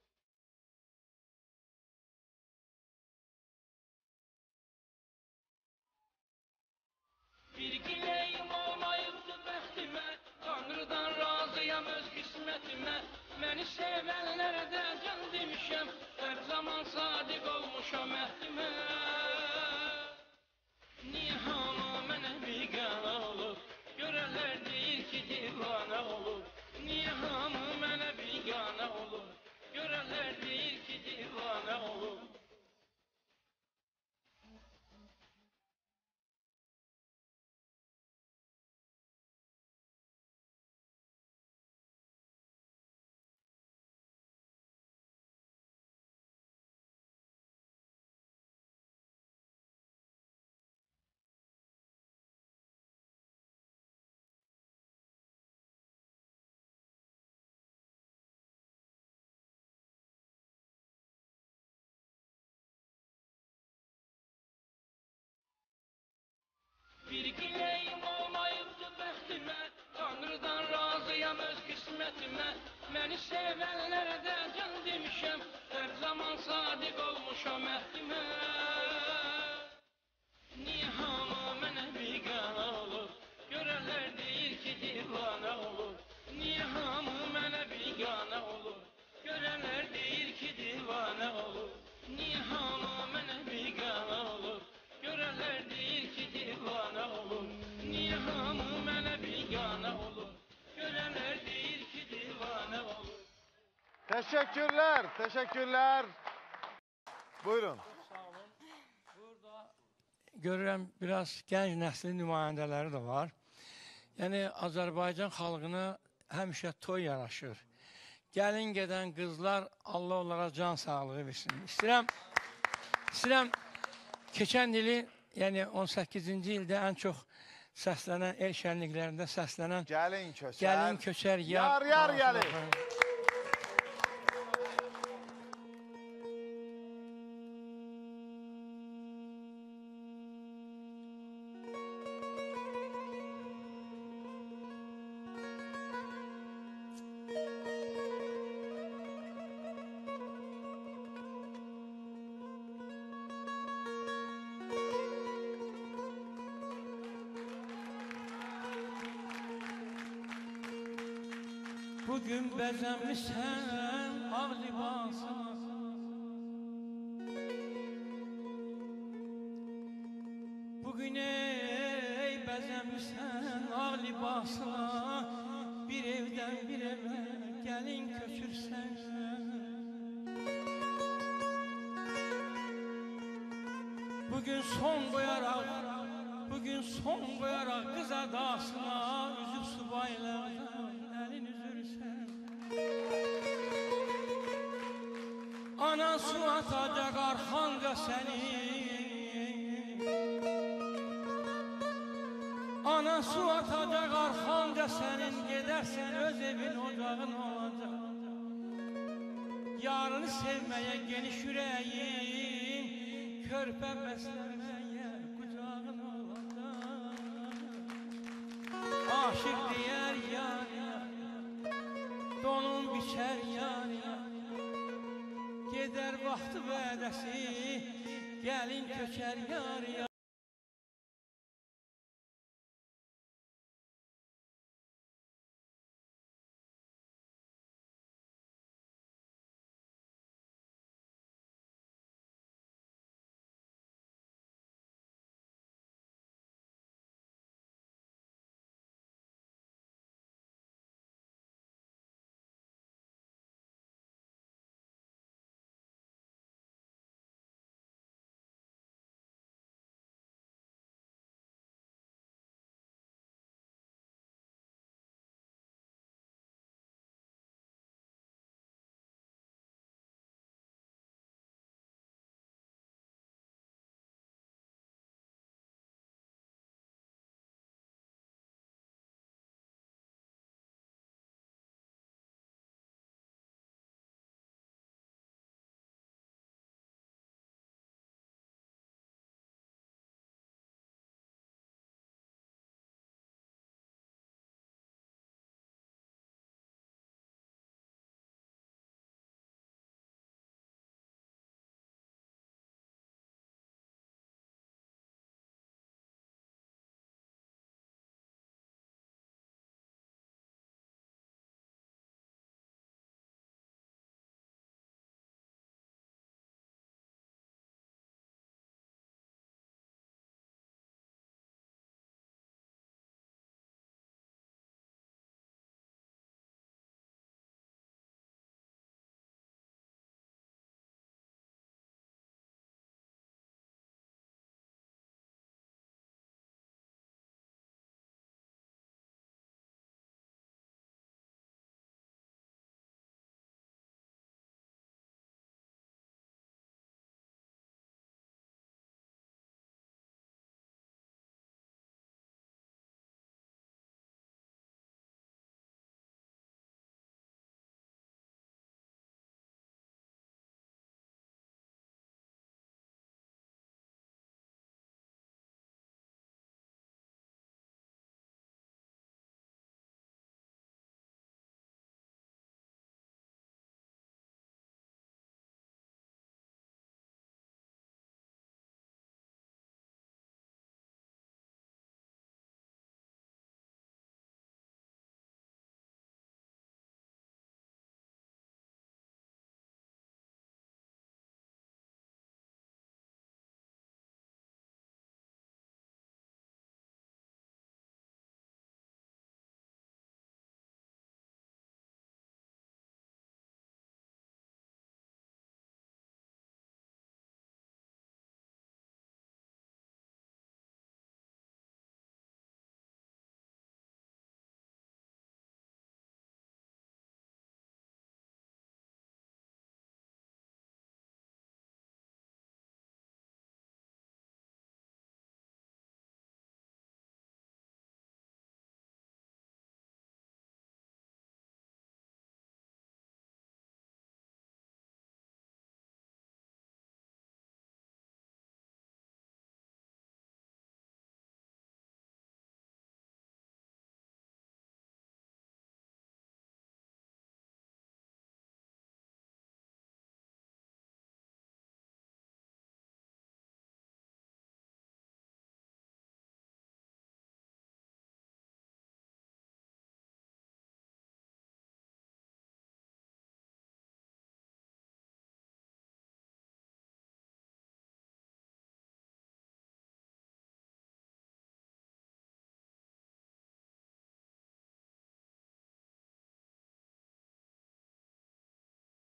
Bir gileyim olmayıbdı bəxtimə, Tanrıdan razıyam öz qismətimə. Məni sevənlərə də can demişəm, hər zaman sadiq olmuşam əhdimə. Niyə hamı mənə bigana olur, görənlər deyir ki divana olur. Niyə hamı mənə bigana olur, görənlər deyir ki divana olur. Bir gileyim olmayıbdı bəxtimə, Tanrıdan razıyam öz qismətimə. Məni sevənlərə də can demişəm, hər zaman sadiq olmuşam əhdimə. Niyə hamı mənə bigana olur, görənlər deyir ki divana olur. Niyə hamı mənə bigana olur, görənlər deyir ki divana olur. Niyə hamı mənə bigana olur, görənlər deyir ki divana olur. Niyə hamı mənə bigana olur, görənlər deyir ki divana olur. Teşekkürler, teşekkürler. Buyurun. Görürəm, biraz gənc nəslin nümayəndələri də var. Yəni, Azərbaycan xalqına həmişə toy yaraşır. Gəlin gedən qızlar Allah onlara can sağlığı versin. İstəyirəm keçən ili, yəni 18-ci ildə ən çox səslənən, el şənliklərində səslənən Gəlin köçər, yar gəlir. Bugün bəzəmlisən ağ libasına, bugün ey bəzəmlisən ağ libasına, bir evdən bir evə gəlin köçürsən. Bugün son qoyaraq qız adasına, üzüb subaylardan əlin üzürsən. Anan su atacaq arxanca səni, anan su atacaq arxanca sənin, gedərsən öz evin ocağın olacaq. Yarını sevməyə geniş ürəyin, körpə bəsləməyə qucağın olacaq. Aşıq deyər yar yar, donun biçər yar yar, gedər vaxtı vədəsi, gəlin köçər yar yar.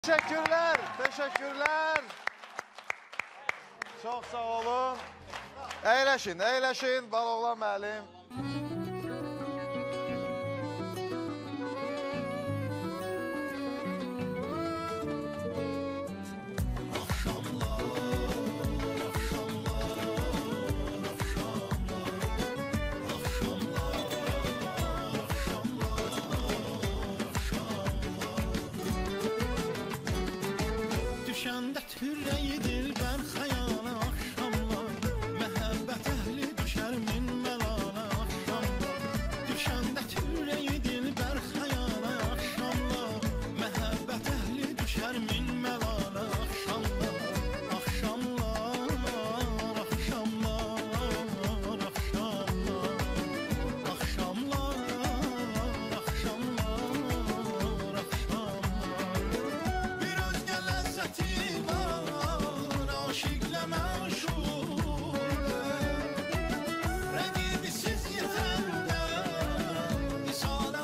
Teşekkürler, teşekkürler. Çok sağ olun. Əyləşin, əyləşin, Baloğlan müəllim. Düşəndə türrəyi dilbər xəyala axşamlar Məhəbbət əhli düşər min məlana axşamlar Düşəndə türrəyi dilbər xəyala axşamlar Məhəbbət əhli düşər min məlana axşamlar Axşamlar, axşamlar, axşamlar Axşamlar, axşamlar, axşamlar Bir özgə ləzzəti var, aşiqlə məşğulə Rəqibisiz yetəndə, misalə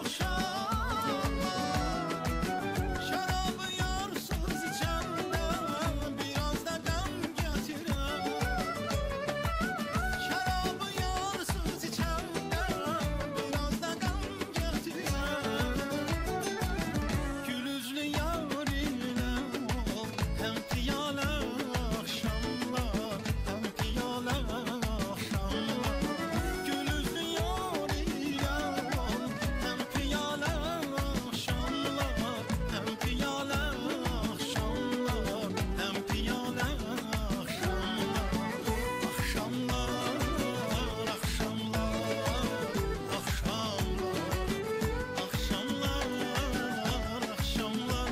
axşamlar Şərabı yarsız içəndə, biraz da qəm gətirər Şərabı yarsız içəndə, biraz da qəm gətirər Gül üzlü yarinlə ol, həm piyalə axşamlar, həm piyalə axşamlar Gül üzlü yarinlə ol, həm piyalə axşamlar, həm piyalə axşamlar, həm piyalə axşamlar Axşamlar, axşamlar, axşamlar, axşamlar,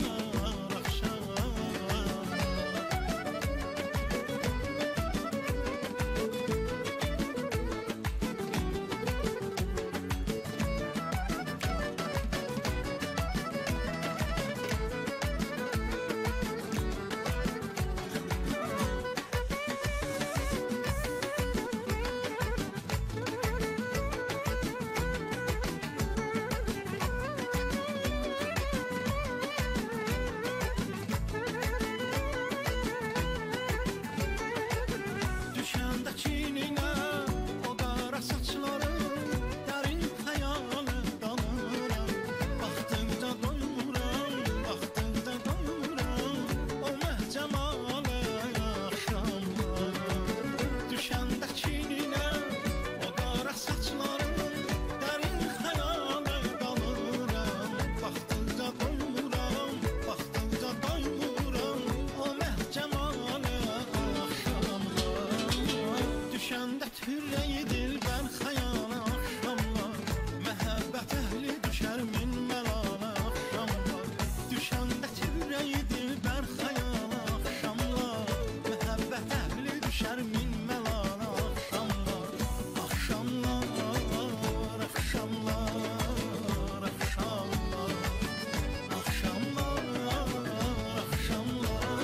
Düşəndə çininə o qara saçların dərin xəyalı dalıram Baxdıqca doymuram, baxdıqca doymuram o məhcəmalı axşamlar Düşəndə çininə o qara saçların dərin xəyalı dalıram Baxdıqca doymuram, baxdıqca doymuram o məhcəmalı axşamlar Düşəndə türrəyi dilbər xəyala axşamlar Məhəbbət əhli düşər min məlana axşamlar Düşəndə türrəyi dilbər xəyala axşamlar Məhəbbət əhli düşər min məlana axşamlar Axşamlar, axşamlar, axşamlar Axşamlar, axşamlar,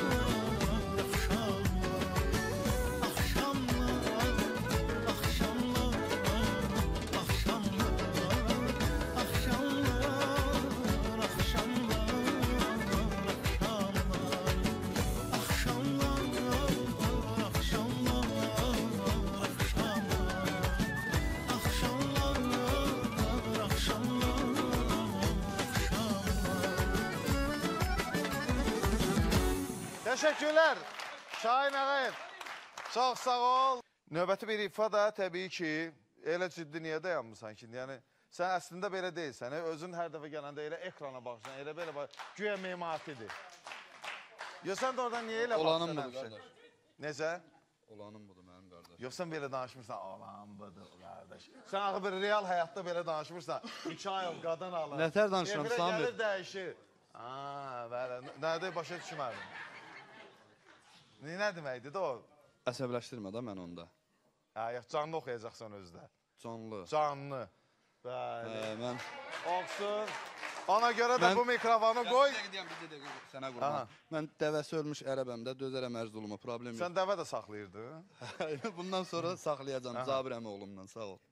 Teşekkürler. Şahin Ağayev. Çok sağ ol. Növbəti bir ifa da təbii ki, elə ciddi niyə dayanmısan ki? Yəni, sən əslində belə deyilsən. Özün hər dəfə gələndə elə ekrana baxırsan, elə belə bax, güya mematidir. Yox, sən də oradan niyə elə baxırsan? Olanım budur, qardaş. Necə? Olanım budur, mənim qardaş. Yox, sən belə danışmırsan, olanım budur, qardaş. Sən axı bir real həyatda belə danışmırsan. 2 ay qadın alır. Nətər danışıram, Samir? Gəlir, dəyişir. Bəli, nədir, başa düşmədim. Nə deməkdir də o? Əsəbləşdirmə də mən onda. Yox, canlı oxuyacaqsan özdə. Canlı. Canlı. Bəli. Mən... Olsun. Ona görə də bu mikrofonu qoy. Bir dəqiqə, sənə qurban. Mən dəvəsi ölmüş ərəbəmdə dözərəm ərzuluma, problem yox. Sən dəvə də saxlayırdın? Bundan sonra saxlayacam, Zabir əmi oğlumdan, sağ ol.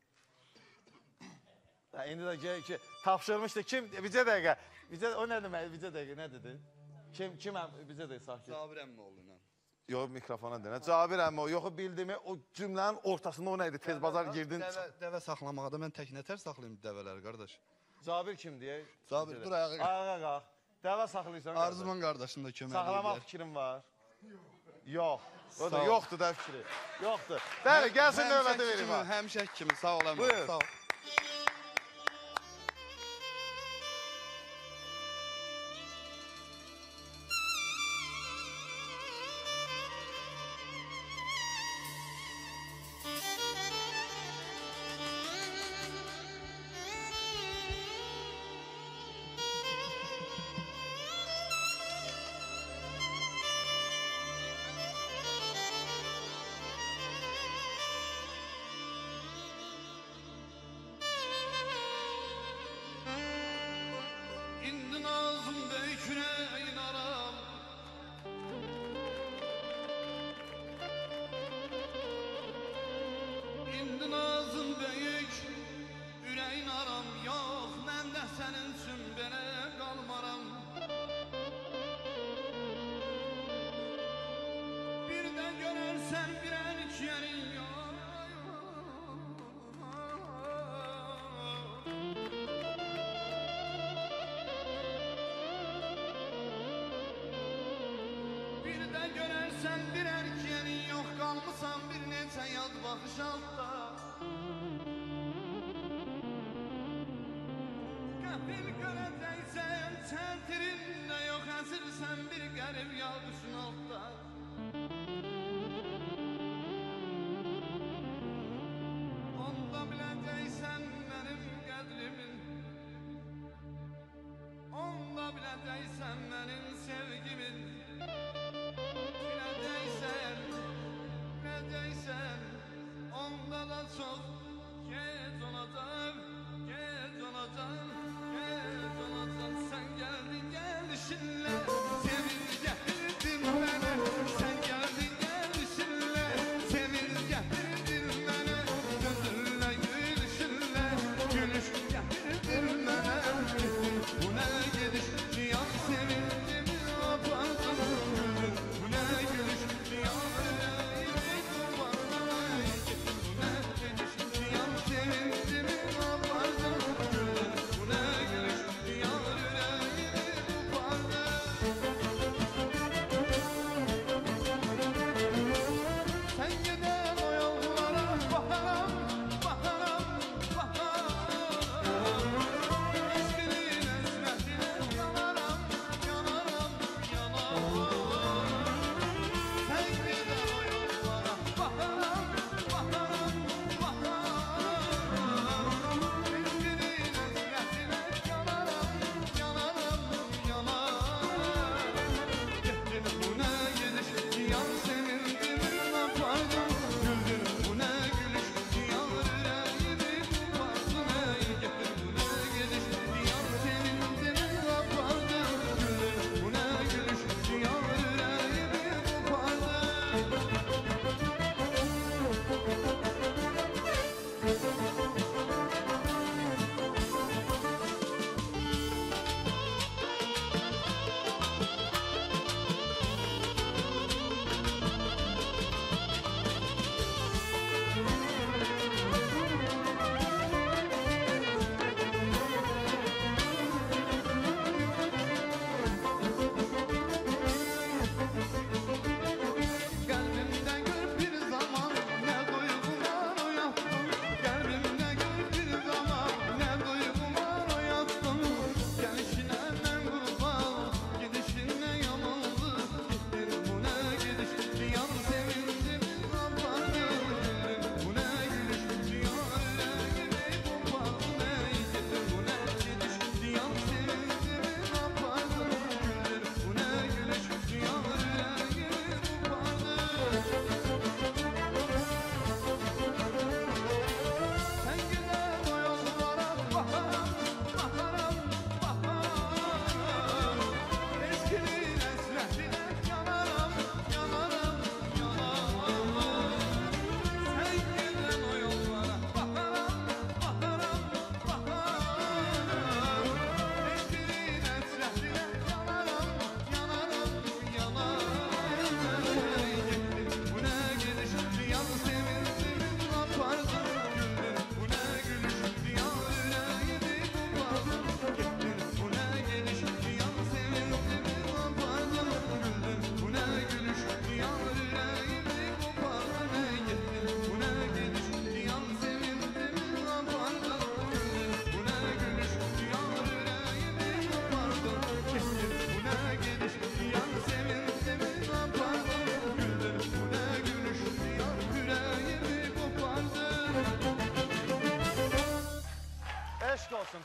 İndi də ki, tapşırmışdı kim? Bircə dəqiqə. O nə demək? Bircə dəqiqə, nə dedi? Kiməm? Bizə də sakit. Cabir Əmmioğlu ilə. Yox, mikrofona denə. Cabir Əmmioğlu. Yox, bildiyimi o cümlənin ortasında o nə idi? Tez bazar girdin. Dəvə saxlamağa da mən tək nətər saxlayım dəvələri, qardaş? Cabir kim deyək? Cabir, dur ayağa qalx. Ayağa qalx. Dəvə saxlayırsan. Arzuman qardaşım da kömək edir. Saxlamaq fikrin var. Yox. O da yoxdur da fikri. Yoxdur. Bəli, gəlsin növbəti verim. Həmişək kimi, sağ ol Əmmioğlu. Buyur. Sağ ol. İndi nazım böyük yüreğin aram İndi nazım böyük yüreğin aram Yox, mən də sənin üçün belə qalmaram Bir də görərsən bir əlik yerin yox Bir də görərsən bir erkeğin yox qalmısan bir neçə yad baxış altda Qəfil görəcəksən çəntirində yox əsirsən bir qərib yağışın altda Onda biləcəksən mənim qədrimin Onda biləcəksən mənim sevgimin Biləcəksən, onda da çox gec olacaq, gec olacaq, gec olacaq Sən gəldin gəlişinlə, sevin gətirdin mənə Sən gəldin gəlişinlə, sevin gətirdin mənə Gözünlə gülüşünlə, gülüş gətirdin mənə Bu nə gediş, yan sevindimi apardın Bu nə gülüş, yan Bu nə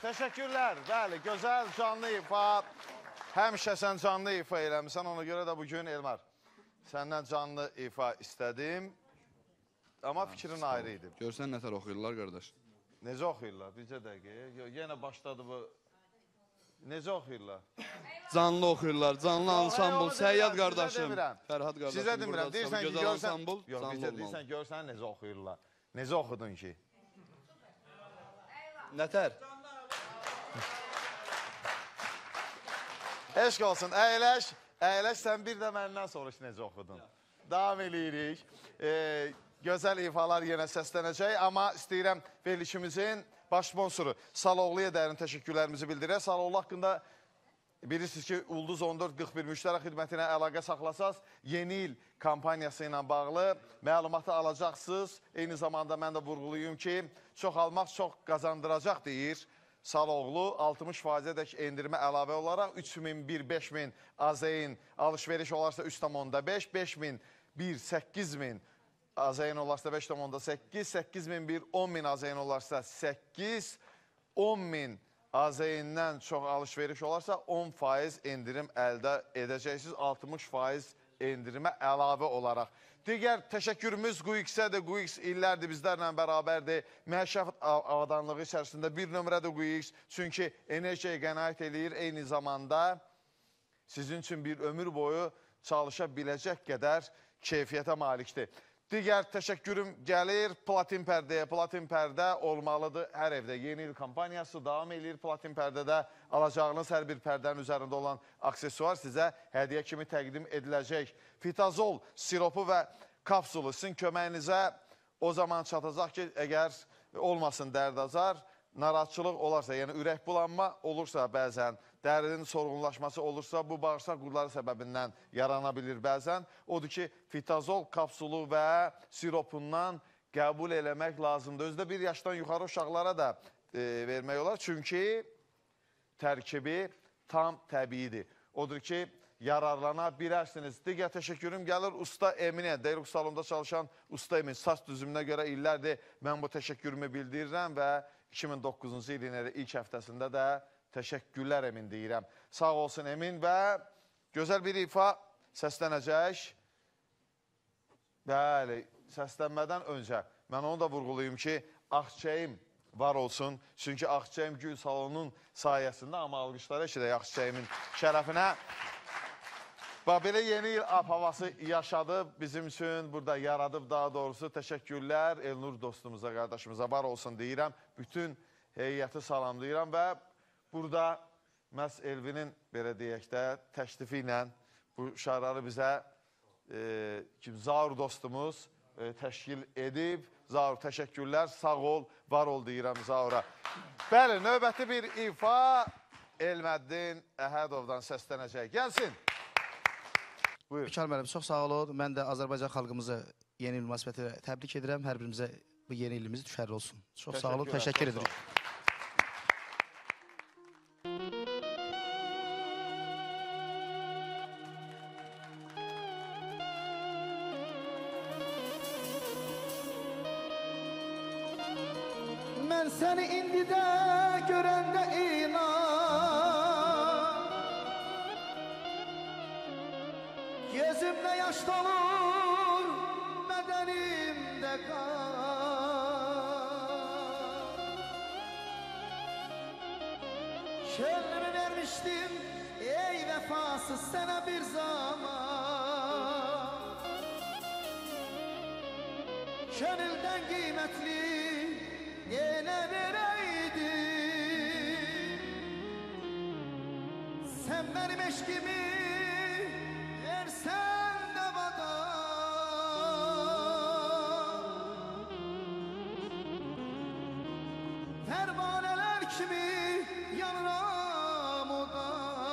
Təşəkkürlər. Bəli, gözəl canlı ifa. Həmişə sən canlı ifa eləmişsən. Ona görə də bugün Elmar, səndən canlı ifa istədim. Amma fikrin ayrı idi. Görsən nətər oxuyurlar qardaş. Necə oxuyurlar? Bircə dəqiqə. Yenə başladı bu. Necə oxuyurlar? Canlı oxuyurlar, canlı ansambl, Səyyad qardaşım. Fərhad qardaşım. Sizə demirəm, deyirsən ki, gözəl ansambl, yox, bizə deyirsən, görsən necə oxuyurlar. Necə oxudun ki? Nətər? Eşq olsun, əyləş. Əyləş, sən bir də məndən soruş necə oxudun. Davam eləyirik. Gözəl ifalar yenə səslənəcək, amma istəyirəm verilişimizin baş sponsoru Saloğlu'ya dərin təşəkkürlərimizi bildirək. Saloğlu haqqında bilirsiniz ki, Ulduz 1441 müştərək xidmətinə əlaqə saxlasaz, yeni il kampaniyası ilə bağlı məlumatı alacaqsınız. Eyni zamanda mən də vurğuluyum ki, çox almaq çox qazandıracaq deyir Saloğlu. 60%-dək endirmə əlavə olaraq 3001-5000 AZN alış-veriş olarsa 3,5, 5000 1-8000 AZN olarsa 5,8, 8001 10.000 AZN olarsa 8, 10.000 AZN-dən çox alış-veriş olarsa 10% endirim əldə edəcəksiniz, 60% endirimə əlavə olaraq. Digər təşəkkürümüz QX-ədir. QX illərdir bizlərlə bərabərdir. Məişət avadanlığı içərisində bir nömrədir QX. Çünki enerjiyə qənaət eləyir, eyni zamanda sizin üçün bir ömür boyu çalışa biləcək qədər keyfiyyətə malikdir. Digər təşəkkürüm gəlir Platin pərdəyə. Platin pərdə olmalıdır hər evdə. Yeni il kampaniyası davam edir. Platin pərdədə alacağınız hər bir pərdənin üzərində olan aksesuar sizə hədiyyə kimi təqdim ediləcək. Fitazol siropu və kapsulu sizin köməyinizə o zaman çatacaq ki, əgər olmasın dərdazar, narahatçılıq olarsa, yəni ürək bulanma olursa bəzən, dərinin sorğunlaşması olursa, bu bağırsaq qurları səbəbindən yarana bilir bəzən. Odur ki, fitazol kapsulu və siropundan qəbul eləmək lazımdır. Özdə bir yaşdan yuxarı uşaqlara da vermək olar. Çünki tərkibi tam təbiidir. Odur ki, yararlana bilərsiniz. Digər təşəkkürüm gəlir Usta Eminə. Deyrux salonda çalışan Usta Emin. Saç düzümünə görə illərdir mən bu təşəkkürümü bildirirəm və 2009-cu ilin ilk həftəsində də təşəkkürlər Emin deyirəm. Sağ olsun Emin və gözəl bir ifa səslənəcək. Bəli, səslənmədən öncə mən onu da vurğuluyum ki, Ağçəyim var olsun. Çünki Ağçəyim Gül salonunun sayəsində, amma alqışlara eşidək Ağçəyimin şərəfinə. Belə yeni il havası yaşadı bizim üçün, burada yaradıb daha doğrusu. Təşəkkürlər Elnur dostumuza, qardaşımıza var olsun deyirəm. Bütün heyəti salamlayıram və burada məhz Elvinin, belə deyək də, təşrifi ilə bu şarları bizə Zaur dostumuz təşkil edib. Zaur, təşəkkürlər, sağ ol, var ol deyirəm Zaura. Bəli, növbəti bir ifa Elməddin Əhədovdan səslənəcək. Gəlsin. Buyur. Bikar müəllim, çox sağ olun. Mən də Azərbaycan xalqımızı yeni il münasibətilə təbrik edirəm. Hər birimizə bu yeni ilimiz düşərli olsun. Çox sağ olun, təşəkkür edirik. Mən səni indi də görəndə inan, gözümdə yaş dolur, bədənimdə qan. Könlümü vermişdim, ey vəfasız sənə bir zaman. Könüldən qiymətli yenə verəydim. Sən mənim eşkimi versən də bana. Pərvanələr kimi yanıram oda.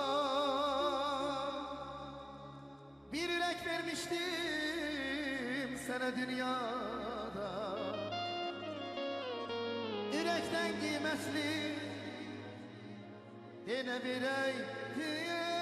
Bir ürək vermişdim sənə dünyada. Ürəkdən qiymətli yenə verəydim.